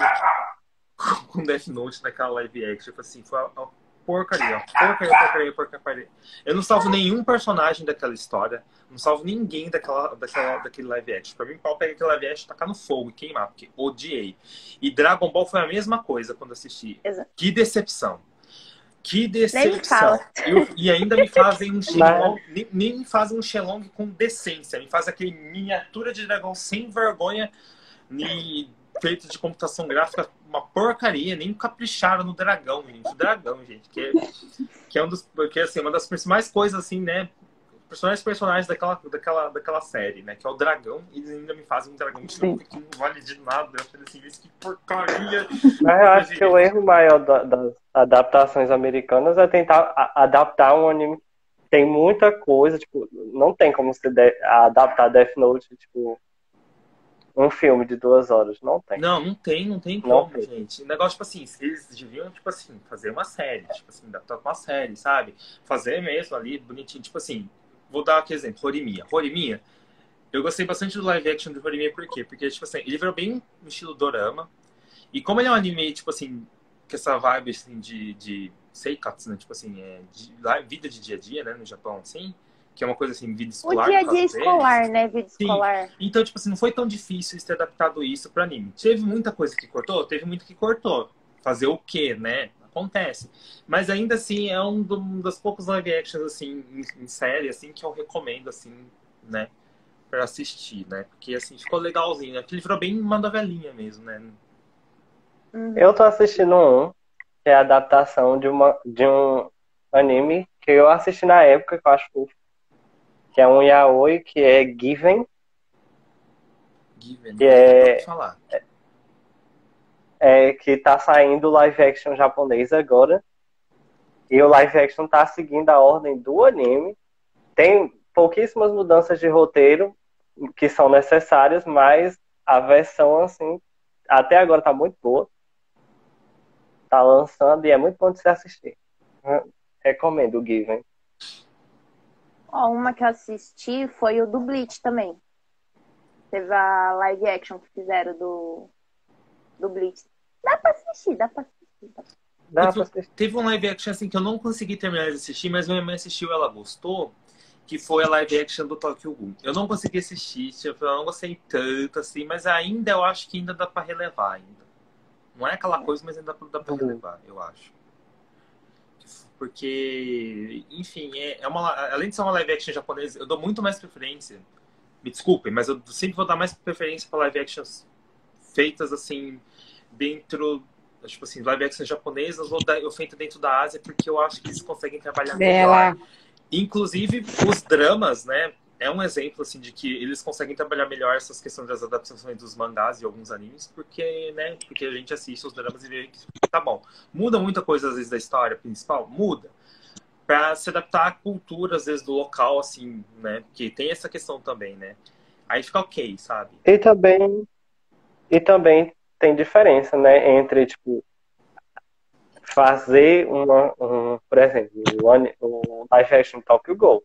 com Death Note naquela live action. Tipo assim, foi uma porcaria. Porcaria. Eu não salvo nenhum personagem daquela história. Não salvo ninguém daquele live action. Pra mim, pau pega aquele live action, tacar no fogo e queimar, porque odiei. E Dragon Ball foi a mesma coisa quando assisti. Exato. Que decepção. Que Nem decepção. fala. E ainda me fazem um Shenlong, nem me fazem um Shenlong com decência. Me faz aquele miniatura de dragão sem vergonha, feito de computação gráfica, uma porcaria. Nem capricharam no dragão, gente. O dragão, gente, que é assim, uma das principais coisas, assim, né? Personagens daquela série, né? Que é o dragão, e eles ainda me fazem um dragão que não vale de nada. Eu falei assim, isso que porcaria. Mas eu acho que o erro maior das adaptações americanas é tentar adaptar um anime. Tem muita coisa, tipo, não tem como você adaptar Death Note, tipo, um filme de 2 horas. Não tem. Não tem como, gente. O negócio, tipo assim, eles deviam, tipo assim, fazer uma série, tipo assim, adaptar uma série, sabe? Fazer mesmo ali, bonitinho, tipo assim. Vou dar aqui exemplo, Horimiya. Eu gostei bastante do live action de Horimiya, por quê? Porque, tipo assim, ele virou bem no estilo dorama. E como ele é um anime, tipo assim, com essa vibe, assim, de seikatsu, né? Tipo assim, vida de dia a dia, né? No Japão, assim. Que é uma coisa assim, vida escolar. O dia a dia escolar, né? Vida escolar. Então, tipo assim, não foi tão difícil ter adaptado isso para anime. Teve muita coisa que cortou? Teve muito que cortou. Fazer o quê, né? Acontece. Mas ainda assim, é um dos poucos live actions, assim, em série, assim, que eu recomendo, assim, né? Pra assistir, né? Porque, assim, ficou legalzinho, né? Porque ele virou bem uma novelinha mesmo, né? Eu tô assistindo que é a adaptação de um anime que eu assisti na época, que eu acho fofo. Que é um yaoi, que é Given. Given, que é falar. Que tá saindo live action japonês agora. E o live action tá seguindo a ordem do anime. Tem pouquíssimas mudanças de roteiro que são necessárias, mas a versão, assim, até agora tá muito boa. Tá lançando e é muito bom de se assistir. Recomendo o Given. Ó, uma que eu assisti foi o do Bleach também. Teve a live action que fizeram do Bleach. Dá pra assistir. Teve um live action assim que eu não consegui terminar de assistir, mas minha mãe assistiu e ela gostou, que foi a live action do Tokyo Ghoul. Eu não consegui assistir, eu não gostei tanto assim, mas ainda eu acho que ainda dá pra relevar ainda. Não é aquela coisa, mas ainda dá pra relevar, eu acho. Porque, enfim, além de ser uma live action japonesa, eu dou muito mais preferência. Me desculpem, mas eu sempre vou dar mais preferência para live actions feitas assim dentro, tipo assim, live actions japonesas ou feito dentro da Ásia, porque eu acho que eles conseguem trabalhar melhor. Inclusive os dramas, né? É um exemplo assim de que eles conseguem trabalhar melhor essas questões das adaptações dos mangás e alguns animes, porque, né? Porque a gente assiste os dramas e vê que tá bom. Muda muita coisa às vezes da história principal, muda. Pra se adaptar à cultura, às vezes, do local, assim, né? Porque tem essa questão também, né? Aí fica ok, sabe? E também tem diferença, né? Entre, tipo, fazer por exemplo, o live action Tokyo Ghoul.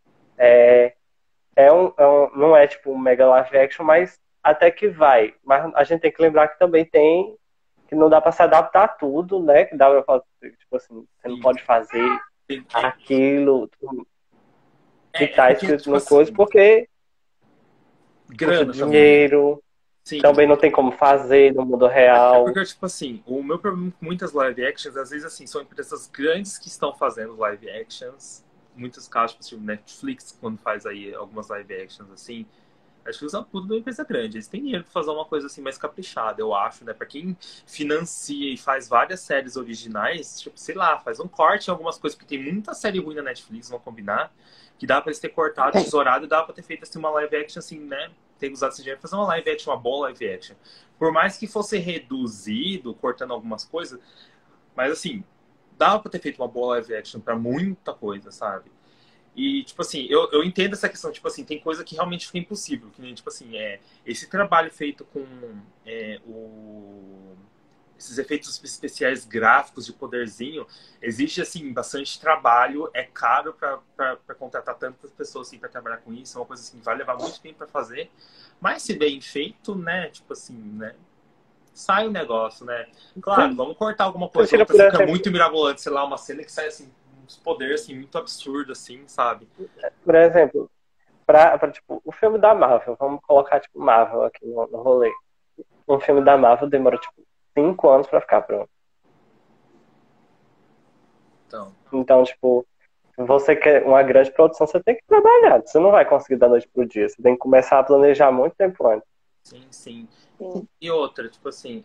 Não é, tipo, um mega live action, mas até que vai. Mas a gente tem que lembrar que também que não dá pra se adaptar a tudo, né? Que dá pra fazer, tipo assim, você não pode fazer aquilo que tá escrito tipo no assim, coisa, porque grana dinheiro, também não tem como fazer no mundo real. Porque, tipo assim, o meu problema com muitas live actions, às vezes, assim, são empresas grandes que estão fazendo live actions. Muitos casos, tipo Netflix, quando faz aí algumas live actions, assim, acho que usam tudo de uma empresa grande. Eles têm dinheiro pra fazer uma coisa assim mais caprichada, eu acho, né? Pra quem financia e faz várias séries originais, tipo, sei lá, faz um corte em algumas coisas, porque tem muita série ruim na Netflix, vão combinar, que dá pra eles ter cortado, tesourado, e dá pra ter feito assim uma live action, assim, né? Ter usado esse dinheiro pra fazer uma live action, uma boa live action. Por mais que fosse reduzido, cortando algumas coisas, mas assim, dava pra ter feito uma boa live action pra muita coisa, sabe? E, tipo assim, eu entendo essa questão, tipo assim, tem coisa que realmente fica impossível, que nem, tipo assim, esse trabalho feito com esses efeitos especiais gráficos de poderzinho, existe, assim, bastante trabalho, é caro para contratar tantas pessoas, assim, para trabalhar com isso, é uma coisa, assim, que vai levar muito tempo para fazer, mas se bem feito, né, tipo assim, né, sai o negócio, né? Claro, vamos cortar alguma coisa, outra fica muito mirabolante, sei lá, uma cena que sai, assim, uns poderes, assim, muito absurdos, assim, sabe? Por exemplo, tipo, o filme da Marvel, vamos colocar, tipo, Marvel aqui no rolê. Um filme da Marvel demora, tipo, 5 anos pra ficar pronto. Então, tipo, se você quer uma grande produção, você tem que trabalhar. Você não vai conseguir da noite pro dia. Você tem que começar a planejar muito tempo antes. Sim. E outra, tipo assim,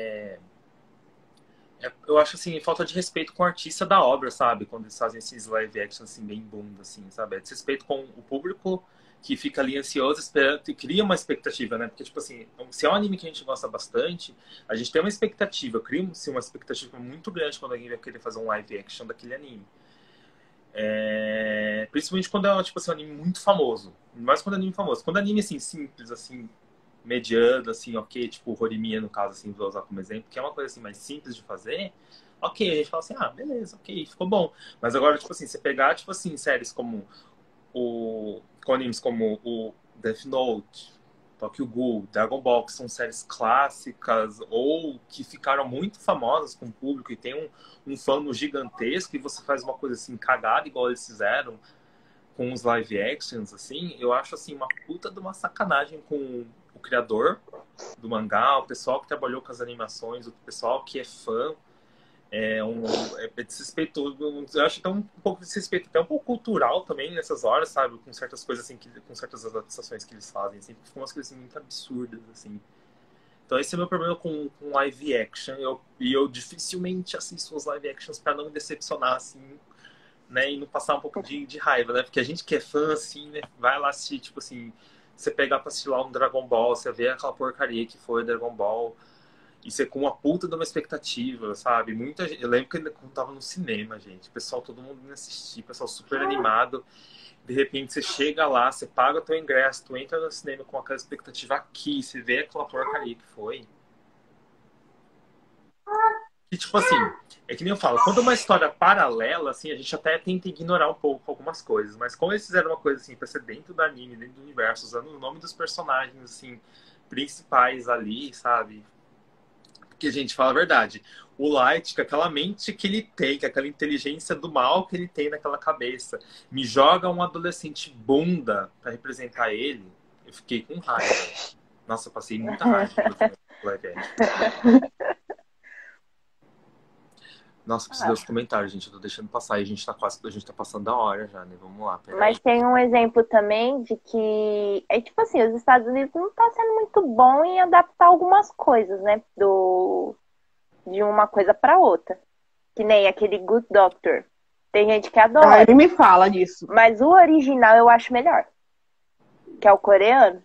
eu acho, assim, falta de respeito com o artista da obra, sabe? Quando eles fazem esses live action, assim, bem bunda, assim, sabe? É desrespeito com o público que fica ali ansioso, esperando, e cria uma expectativa, né? Porque, tipo assim, se é um anime que a gente gosta bastante, a gente tem uma expectativa, cria-se uma expectativa muito grande quando alguém vai querer fazer um live action daquele anime. Principalmente quando é, tipo assim, um anime muito famoso. Mas quando é anime famoso. Quando é anime, assim, simples, assim, mediano, assim, ok, tipo Horimiya, no caso, assim, vou usar como exemplo, que é uma coisa, assim, mais simples de fazer, ok, a gente fala assim, beleza, ok, ficou bom. Mas agora, tipo assim, você pegar, tipo assim, séries como com animes como o Death Note, Tokyo Ghoul, Dragon Ball, que são séries clássicas ou que ficaram muito famosas com o público e tem um fandom gigantesco e você faz uma coisa assim cagada igual eles fizeram com os live actions, assim, eu acho assim uma puta de uma sacanagem com o criador do mangá, o pessoal que trabalhou com as animações, o pessoal que é fã. É desrespeitoso. Eu acho que é um pouco de desrespeito, até um pouco cultural também nessas horas, sabe? Com certas coisas assim, com certas adaptações que eles fazem, assim, ficam umas coisas assim, muito absurdas, assim. Então esse é o meu problema com live action. Eu dificilmente assisto os live actions pra não me decepcionar, assim, né? E não passar um pouco de raiva, né? Porque a gente que é fã, assim, né? Vai lá assistir, tipo assim, você pegar pra assistir lá um Dragon Ball, você vê aquela porcaria que foi Dragon Ball. E ser com uma puta de uma expectativa, sabe? Muita gente, eu lembro que quando tava no cinema, gente, o pessoal, todo mundo indo assistir, o pessoal super animado. De repente você chega lá, você paga o teu ingresso, tu entra no cinema com aquela expectativa aqui, você vê aquela porcaria que foi. E tipo assim, é que nem eu falo, quando é uma história paralela, assim, a gente até tenta ignorar um pouco algumas coisas, mas como eles fizeram uma coisa assim, pra ser dentro do anime, dentro do universo, usando o nome dos personagens, assim, principais ali, sabe? Porque, gente, fala a verdade. O Light, com aquela mente que ele tem, com aquela inteligência do mal que ele tem naquela cabeça, me joga um adolescente bunda pra representar ele, eu fiquei com raiva. Nossa, eu passei muita raiva no live action. Nossa, preciso ver os comentários, gente. Eu tô deixando passar e a gente tá passando da hora já, né? Vamos lá. Mas tem um exemplo também de que é tipo assim, os Estados Unidos não tá sendo muito bom em adaptar algumas coisas, né? De uma coisa pra outra. Que nem aquele Good Doctor. Tem gente que adora. Ele me fala disso. Mas o original eu acho melhor. Que é o coreano.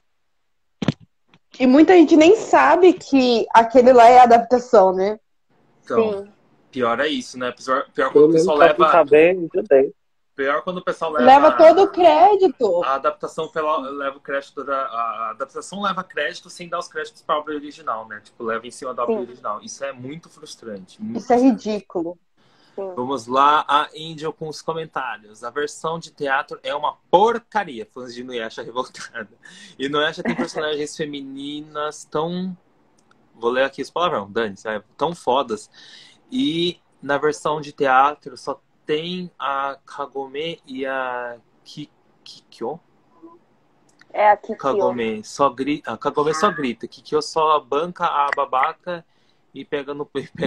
E muita gente nem sabe que aquele lá é a adaptação, né? Então, Sim. pior é isso, né? Pior quando o pessoal leva. Pior quando o pessoal leva todo o crédito. A adaptação leva o crédito a adaptação leva crédito sem dar os créditos para a obra original, né? Tipo, leva em cima da obra original. Isso é muito frustrante. Muito frustrante. É ridículo. Sim. Vamos lá, a Angel com os comentários. A versão de teatro é uma porcaria. Fãs de Inuyasha revoltada. E Inuyasha tem personagens femininas tão... Vou ler aqui os palavrão, Dani, tão fodas. E na versão de teatro só tem a Kagome e a Kikyo. É a Kikyo. Kagome só grita. Kikyo só banca a babaca e pegaram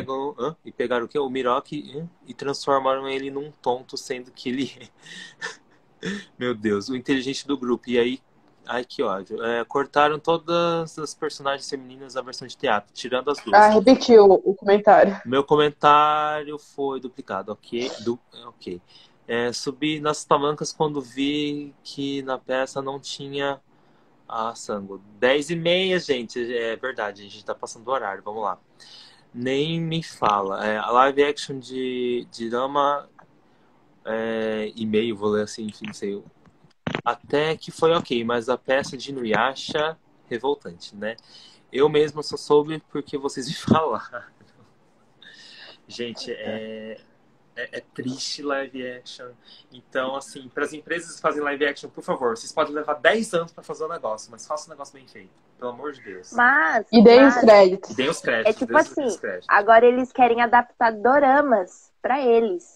o quê? O Miroki e transformaram ele num tonto, sendo que ele é... Meu Deus, o inteligente do grupo. E aí, ai que ódio. Cortaram todas as personagens femininas da versão de teatro, tirando as duas. Repetiu o comentário. Meu comentário foi duplicado, ok? Ok. Subi nas tamancas quando vi que na peça não tinha sangue. 10h30, gente. É verdade, a gente tá passando do horário. Vamos lá. Nem me fala. A live action de Rama e-mail, vou ler assim, enfim, não sei. Até que foi ok, mas a peça de Inuyasha, revoltante, né? Eu mesmo só soube porque vocês me falaram. Gente, é triste live action. Então, assim, para as empresas que fazem live action, por favor, vocês podem levar 10 anos para fazer o negócio, mas faça o negócio bem feito. Pelo amor de Deus. E deem os E créditos. deem os créditos. É tipo assim, agora eles querem adaptar doramas pra eles.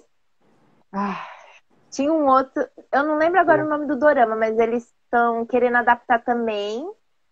Tinha um outro, eu não lembro agora o nome do dorama, mas eles estão querendo adaptar também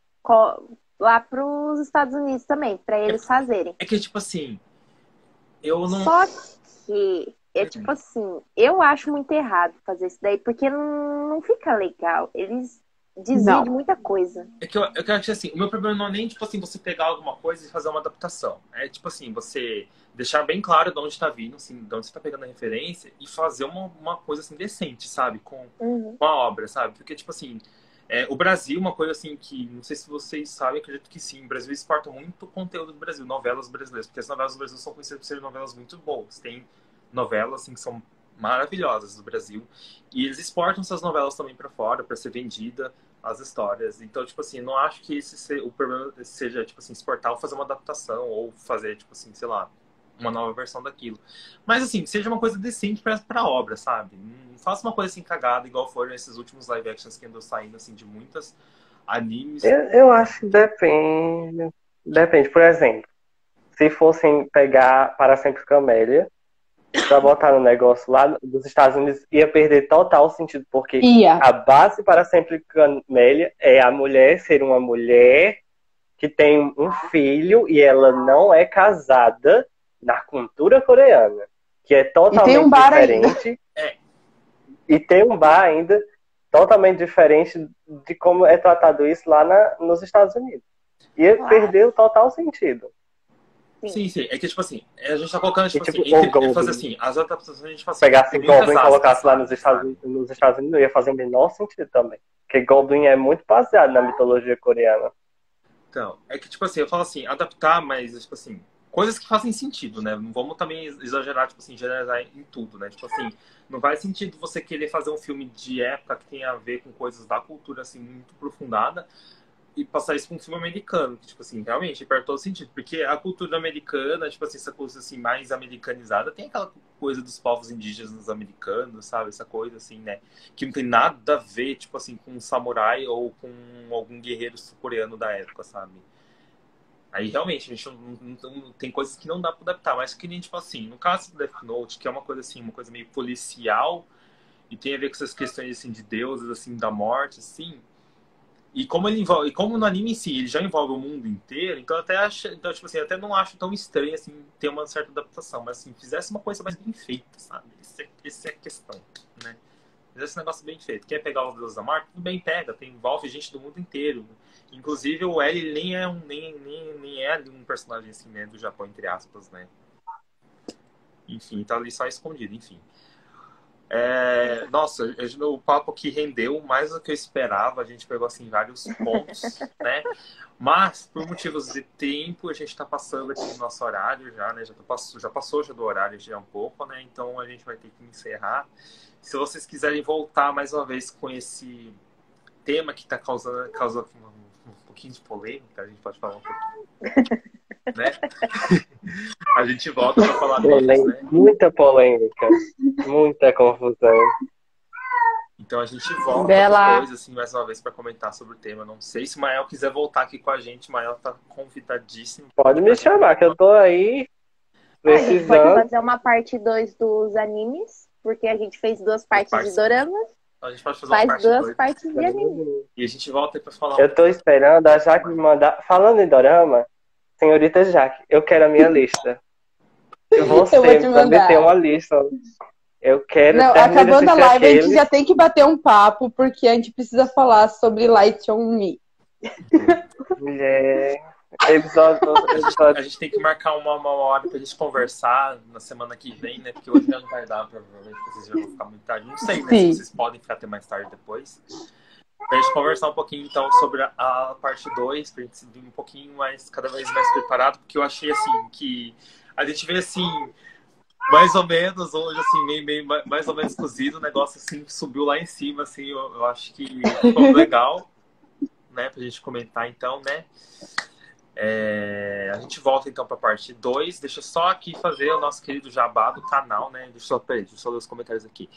lá pros Estados Unidos também, pra eles fazerem. É que, tipo assim, eu não... Só que, tipo assim, eu acho muito errado fazer isso daí, porque não fica legal. Eles desviam de muita coisa. É que eu acho assim, o meu problema não é nem, tipo assim, você pegar alguma coisa e fazer uma adaptação. É, tipo assim, você deixar bem claro de onde está vindo, assim, de onde você está pegando a referência e fazer uma coisa, assim, decente, sabe? Com a obra, sabe? Porque, tipo assim, o Brasil, uma coisa assim que, não sei se vocês sabem, acredito que sim, o Brasil exporta muito conteúdo do Brasil, novelas brasileiras, porque as novelas do Brasil são conhecidas por serem novelas muito boas. Tem novelas, assim, que são maravilhosas do Brasil, e eles exportam essas novelas também para fora, para ser vendida as histórias. Então, tipo assim, não acho que o problema seja, tipo assim, exportar ou fazer uma adaptação, ou fazer, tipo assim, sei lá, uma nova versão daquilo. Mas, assim, seja uma coisa decente pra obra, sabe? Não faça uma coisa assim cagada, igual foram esses últimos live actions que andou saindo, assim, de muitas animes. Eu acho que depende. Depende, por exemplo, se fossem pegar Para Sempre Camélia pra botar no negócio lá dos Estados Unidos, ia perder total sentido, porque a base Para Sempre Camélia é a mulher ser uma mulher que tem um filho e ela não é casada na cultura coreana, que é totalmente diferente. E tem um bar ainda totalmente diferente de como é tratado isso lá nos Estados Unidos. Ia perder o total sentido. Sim. É que, tipo assim, a gente tá colocando, tipo, tipo, assim, fazer assim, as adaptações a gente faz assim, pegasse Goblin e colocasse lá nos Estados Unidos, ia fazer o menor sentido também. Porque Goblin é muito baseado na mitologia coreana. Então, é que, tipo assim, eu falo assim, adaptar, mas, tipo assim, coisas que fazem sentido, né? Não vamos também exagerar, tipo assim, generalizar em tudo, né? Tipo assim, não faz sentido você querer fazer um filme de época que tenha a ver com coisas da cultura, assim, muito aprofundada, e passar isso pra um filme americano, que, tipo assim, realmente perde todo sentido. Porque a cultura americana, tipo assim, essa coisa assim, mais americanizada, tem aquela coisa dos povos indígenas americanos, sabe? Essa coisa assim, né? Que não tem nada a ver, tipo assim, com um samurai ou com algum guerreiro sul-coreano da época, sabe? Aí realmente, a gente não tem coisas que não dá pra adaptar, mas que nem, tipo assim, no caso do Death Note, que é uma coisa assim, uma coisa meio policial, e tem a ver com essas questões assim de deuses, assim, da morte, assim. E como ele envolve, e como no anime em si ele já envolve o mundo inteiro, então até acho, então, tipo assim, até não acho tão estranho assim ter uma certa adaptação, mas assim, fizesse uma coisa mais bem feita, sabe? Essa é a questão, né? Fizesse um negócio bem feito. Quer pegar os deuses da morte? Tudo bem, pega, envolve gente do mundo inteiro. Inclusive o L ele nem é um personagem assim, né, do Japão, entre aspas, né? Enfim, tá ali só escondido, enfim. Nossa, o papo aqui rendeu mais do que eu esperava. A gente pegou assim vários pontos, né? Mas por motivos de tempo a gente está passando aqui no nosso horário já, né? Já passou do horário já um pouco, né? Então a gente vai ter que encerrar. Se vocês quiserem voltar mais uma vez com esse tema que está causando um pouquinho de polêmica, a gente pode falar um pouquinho, né? A gente volta para falar disso, né? Muita polêmica, muita confusão. Então a gente volta depois, assim, mais uma vez para comentar sobre o tema. Não sei se o Mael quiser voltar aqui com a gente. O Mael tá convidadíssimo. Pode me chamar, que eu tô aí precisando. A gente pode fazer uma parte 2 dos animes, porque a gente fez 2 partes de doramas. A gente pode fazer uma parte 2 partes de anime. E a gente volta aí pra falar. Eu tô esperando a Jaque me mandar. Falando em dorama, senhorita Jaque, eu quero a minha lista. Você também tem uma lista. Eu quero. Não, acabando a live, a gente já tem que bater um papo, porque a gente precisa falar sobre Light on Me. A gente tem que marcar uma hora pra gente conversar na semana que vem, né? Porque hoje já não vai dar, provavelmente, vocês já vão ficar muito tarde. Não sei, né? Se vocês podem ficar até mais tarde depois. Pra gente conversar um pouquinho, então, sobre a parte 2, pra gente vir um pouquinho mais, cada vez mais preparado, porque eu achei, assim, que a gente vê, assim, mais ou menos, hoje, assim, meio mais ou menos cozido, o negócio, assim, subiu lá em cima, assim, eu acho que ficou legal, né, pra gente comentar, então, né. A gente volta então para a parte 2. Deixa eu só aqui fazer o nosso querido jabá do canal, né? Deixa eu só ler os comentários aqui.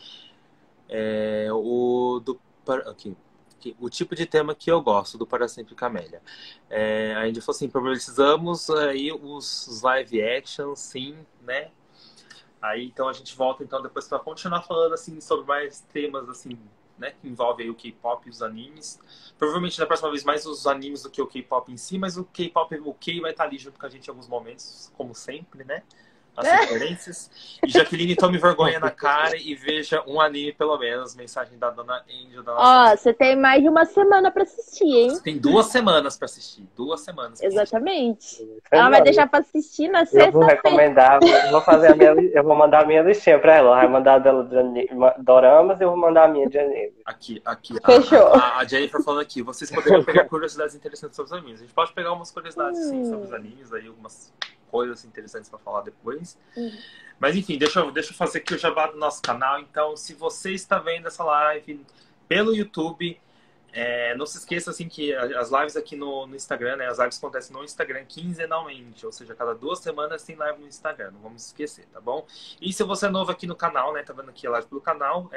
O tipo de tema que eu gosto, do Para Sempre Camélia. A gente falou assim, precisamos aí os live action, sim, né? Aí então a gente volta então depois para continuar falando assim sobre mais temas assim, né, que envolvem aí o K-pop e os animes. Provavelmente da próxima vez mais os animes do que o K-pop em si, mas o K-pop, o K vai estar ali junto com a gente em alguns momentos, como sempre, né? As referências. E Jaqueline, tome vergonha na cara e veja um anime pelo menos. Mensagem da dona Angel. Ó, você tem mais de uma semana pra assistir, hein? Você tem 2 semanas pra assistir. 2 semanas. Exatamente. Ela vai deixar pra assistir na sexta-feira. Eu vou recomendar, eu vou mandar a minha listinha pra ela. Ela vai mandar dela de doramas e eu vou mandar a minha de anime. Aqui. Fechou. A Jennifer falando aqui. Vocês poderiam pegar curiosidades interessantes sobre os animes. A gente pode pegar umas curiosidades, sim, sobre os animes. Aí algumas coisas interessantes para falar depois. Mas enfim, deixa eu fazer aqui o jabá do nosso canal. Então, se você está vendo essa live pelo YouTube, não se esqueça assim que as lives aqui no Instagram, né? As lives acontecem no Instagram quinzenalmente, ou seja, cada 2 semanas tem live no Instagram, não vamos esquecer, tá bom? E se você é novo aqui no canal, né? Tá vendo aqui a live pelo canal,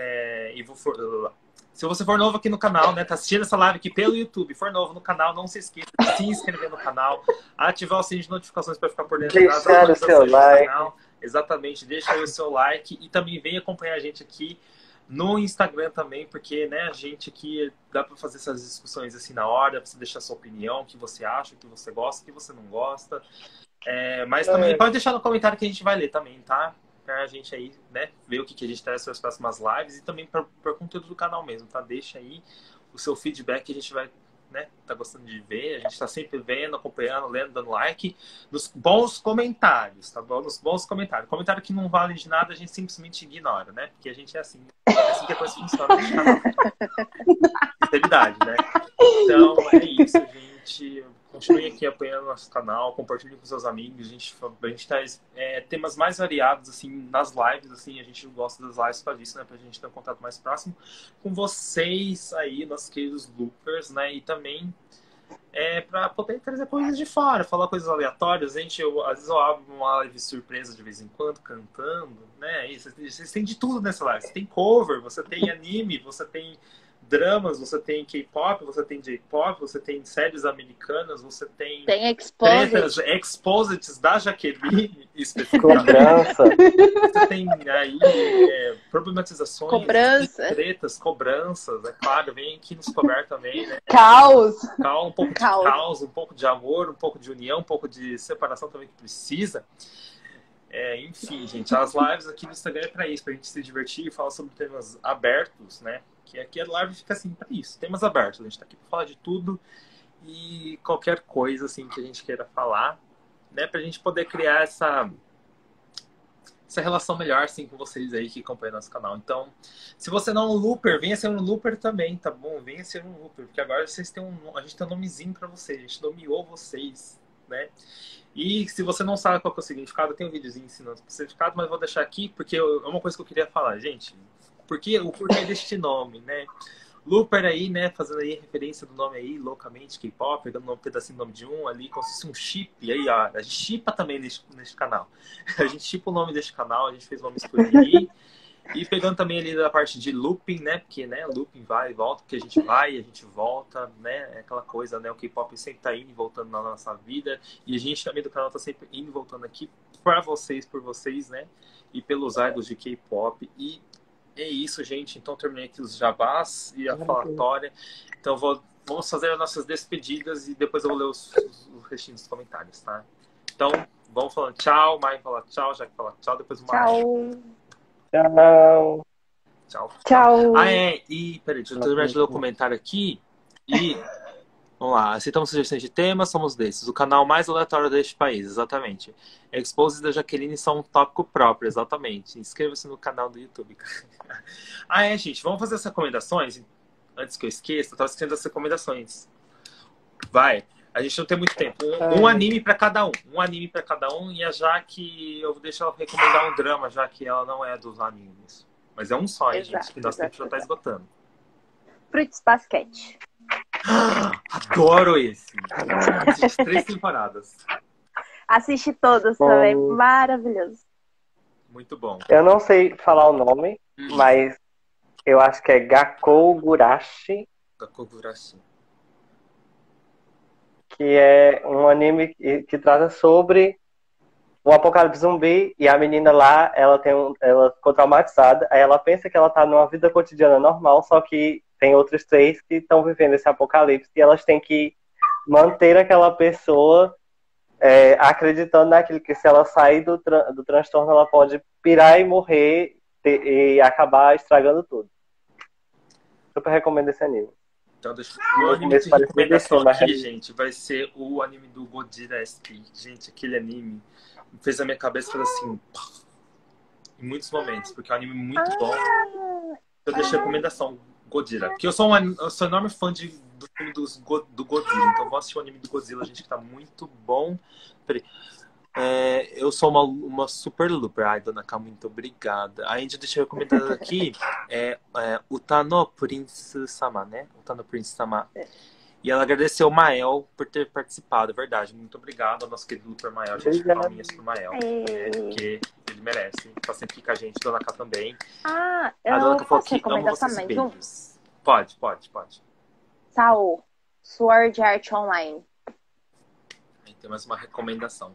se você for novo aqui no canal, né, tá assistindo essa live aqui pelo YouTube, for novo no canal, não se esqueça de se inscrever no canal, ativar o sininho de notificações para ficar por dentro das atualizações do canal. Exatamente, deixa aí o seu like e também vem acompanhar a gente aqui no Instagram também, porque, né, a gente aqui dá para fazer essas discussões assim na hora, pra você deixar a sua opinião, o que você acha, o que você gosta, o que você não gosta. Mas também pode deixar no comentário que a gente vai ler também, tá? Pra gente aí, né, ver o que a gente traz para as próximas lives e também para conteúdo do canal mesmo, tá? Deixa aí o seu feedback que a gente vai, né, tá gostando de ver. A gente tá sempre vendo, acompanhando, lendo, dando like nos bons comentários, tá bom? Nos bons comentários. Comentário que não vale de nada, a gente simplesmente ignora, né? Porque a gente é assim que a coisa funciona no canal. Sinceridade, né? Então, é isso, gente. Continue aqui apoiando nosso canal, compartilhe com seus amigos. A gente traz temas mais variados, assim, nas lives, assim, a gente gosta das lives para isso, né? Pra gente ter um contato mais próximo com vocês aí, nossos queridos loopers, né? E também para poder trazer coisas de fora, falar coisas aleatórias. Às vezes eu abro uma live surpresa de vez em quando, cantando, né? E vocês têm de tudo nessa live. Você tem cover, você tem anime, você tem dramas, você tem K-pop, você tem J-pop, você tem séries americanas, você tem exposits da Jaqueline, especificamente. Você tem aí problematizações, cobranças, é claro, vem aqui nos cobrar também, né? Um pouco de caos, um pouco de amor, um pouco de união, um pouco de separação também que precisa. Enfim, gente, as lives aqui no Instagram é pra isso, pra gente se divertir e falar sobre temas abertos, né? Que aqui a live fica assim, pra isso, temas abertos. A gente tá aqui pra falar de tudo e qualquer coisa, assim, que a gente queira falar, né? Pra gente poder criar essa relação melhor, assim, com vocês aí que acompanham nosso canal. Então, se você não é um looper, venha ser um looper também, tá bom? Venha ser um looper, porque agora vocês têm a gente tem um nomezinho pra vocês, a gente nomeou vocês, né? E se você não sabe qual que é o significado, tem um videozinho ensinando o significado, mas vou deixar aqui, porque é uma coisa que eu queria falar, gente. O porquê deste nome, né? Looper aí, né? Fazendo aí referência do nome aí, loucamente, K-pop, pegando um pedacinho do nome de um ali, como se fosse um chip. E aí, ó, a gente chipa também neste canal. A gente chipa o nome deste canal, a gente fez o nome escolhido aí. E pegando também ali da parte de looping, né? Porque, né, looping vai e volta, porque a gente vai e a gente volta, né? É aquela coisa, né? O K-pop sempre tá indo e voltando na nossa vida. E a gente também do canal tá sempre indo e voltando aqui pra vocês, por vocês, né? E pelos idols de K-pop. E é isso, gente. Então terminei aqui os jabás e a falatória. Então vamos fazer as nossas despedidas e depois eu vou ler os restinhos dos comentários, tá? Então, vamos falando tchau. Mai fala tchau, Jaque fala tchau, depois o Mai. Tchau. E peraí, deixa eu terminar de ler o comentário aqui. E vamos lá, aceitamos sugestões de temas, somos desses. O canal mais aleatório deste país, exatamente. Exposes da Jaqueline são um tópico próprio, exatamente. Inscreva-se no canal do YouTube. Gente, vamos fazer as recomendações? Antes que eu esqueça, eu tava esquecendo as recomendações. Vai, a gente não tem muito tempo. Um anime pra cada um. Um anime pra cada um. E a Jaque, eu vou deixar ela recomendar um drama, já que ela não é dos animes. Mas é um só, hein, gente, que nosso tempo já tá esgotando. Fruits Basket. Adoro esse. Assisti 3 temporadas. Assisti todos também. Maravilhoso. Muito bom. Eu não sei falar o nome, mas eu acho que é Gakkou-gurashi, Gakkou-gurashi. que é um anime que trata sobre um apocalipse zumbi e a menina lá, ela ficou traumatizada, aí ela pensa que ela tá numa vida cotidiana normal, só que tem outros 3 que estão vivendo esse apocalipse e elas têm que manter aquela pessoa acreditando naquilo, que se ela sair do transtorno, ela pode pirar e morrer e acabar estragando tudo. Super recomendo esse anime. Então, meu anime de recomendação aqui, gente, vai ser o anime do Godzilla SP. Gente, aquele anime fez a minha cabeça fazer assim, em muitos momentos, porque é um anime muito bom. Eu deixo a recomendação, Godzilla. Porque eu sou enorme fã do filme do Godzilla, então vou assistir o anime do Godzilla, gente, que tá muito bom. Peraí. Eu sou uma super looper. Ai, dona K, muito obrigada. Ainda deixa eu recomendar aqui Utano Prince-sama, né? Utano Prince-sama. E ela agradeceu o Mael por ter participado, é verdade. Muito obrigado ao nosso querido Looper Mael. Gente, palminhas pro Mael, porque ele merece. Tá sempre aqui com a gente, dona K também. Eu a dona K falou posso que ama recomendar vocês, também, beijos. Pode. Sao, Sword Art Online. Aí tem mais uma recomendação.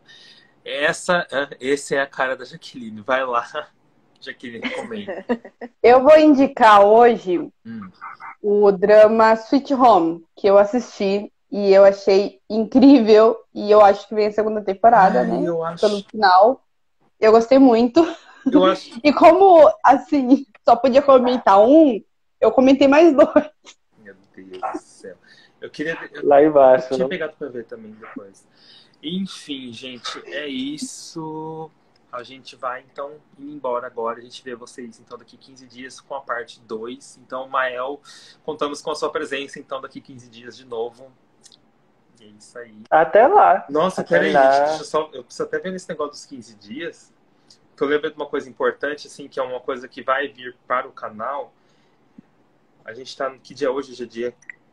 Esse é a cara da Jaqueline. Vai lá, Jaqueline, recomenda. Eu vou indicar hoje o drama Sweet Home, que eu assisti e eu achei incrível. E eu acho que vem a segunda temporada, né? Pelo final. Eu gostei muito. Eu acho. E como, assim, só podia comentar eu comentei mais 2. Meu Deus do céu. Eu queria. Lá embaixo. Eu tinha pegado pra ver também depois. Enfim, gente, é isso. A gente vai, então, ir embora agora. A gente vê vocês, então, daqui 15 dias com a parte 2. Então, Mael, contamos com a sua presença, então, daqui 15 dias de novo. E é isso aí. Até lá. Nossa, peraí, gente. Eu preciso até ver nesse negócio dos 15 dias. Porque eu lembro de uma coisa importante, assim, que é uma coisa que vai vir para o canal. A gente tá... Que dia hoje? Hoje é dia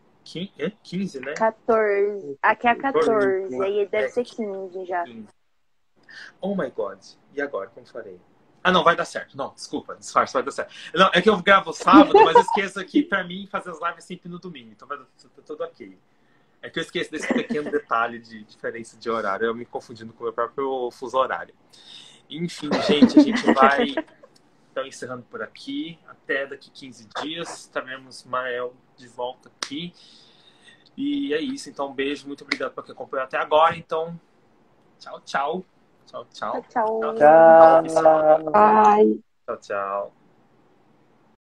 15, né? 14. Aqui é 14. Aí deve ser 15 já. 15. Oh my God. E agora? Como farei? Não, vai dar certo. Não, desculpa. Disfarce, vai dar certo. Não, é que eu gravo sábado, mas eu esqueço que pra mim fazer as lives sempre no domingo. Então vai dar tudo ok. É que eu esqueço desse pequeno detalhe de diferença de horário. Eu me confundindo com o meu próprio fuso horário. Enfim, gente, a gente vai então encerrando por aqui. Até daqui 15 dias. Teremos Mael de volta aqui. E é isso. Então, um beijo. Muito obrigado por quem acompanhou até agora. Então, tchau. Tchau. Tchau. Bye. Tchau.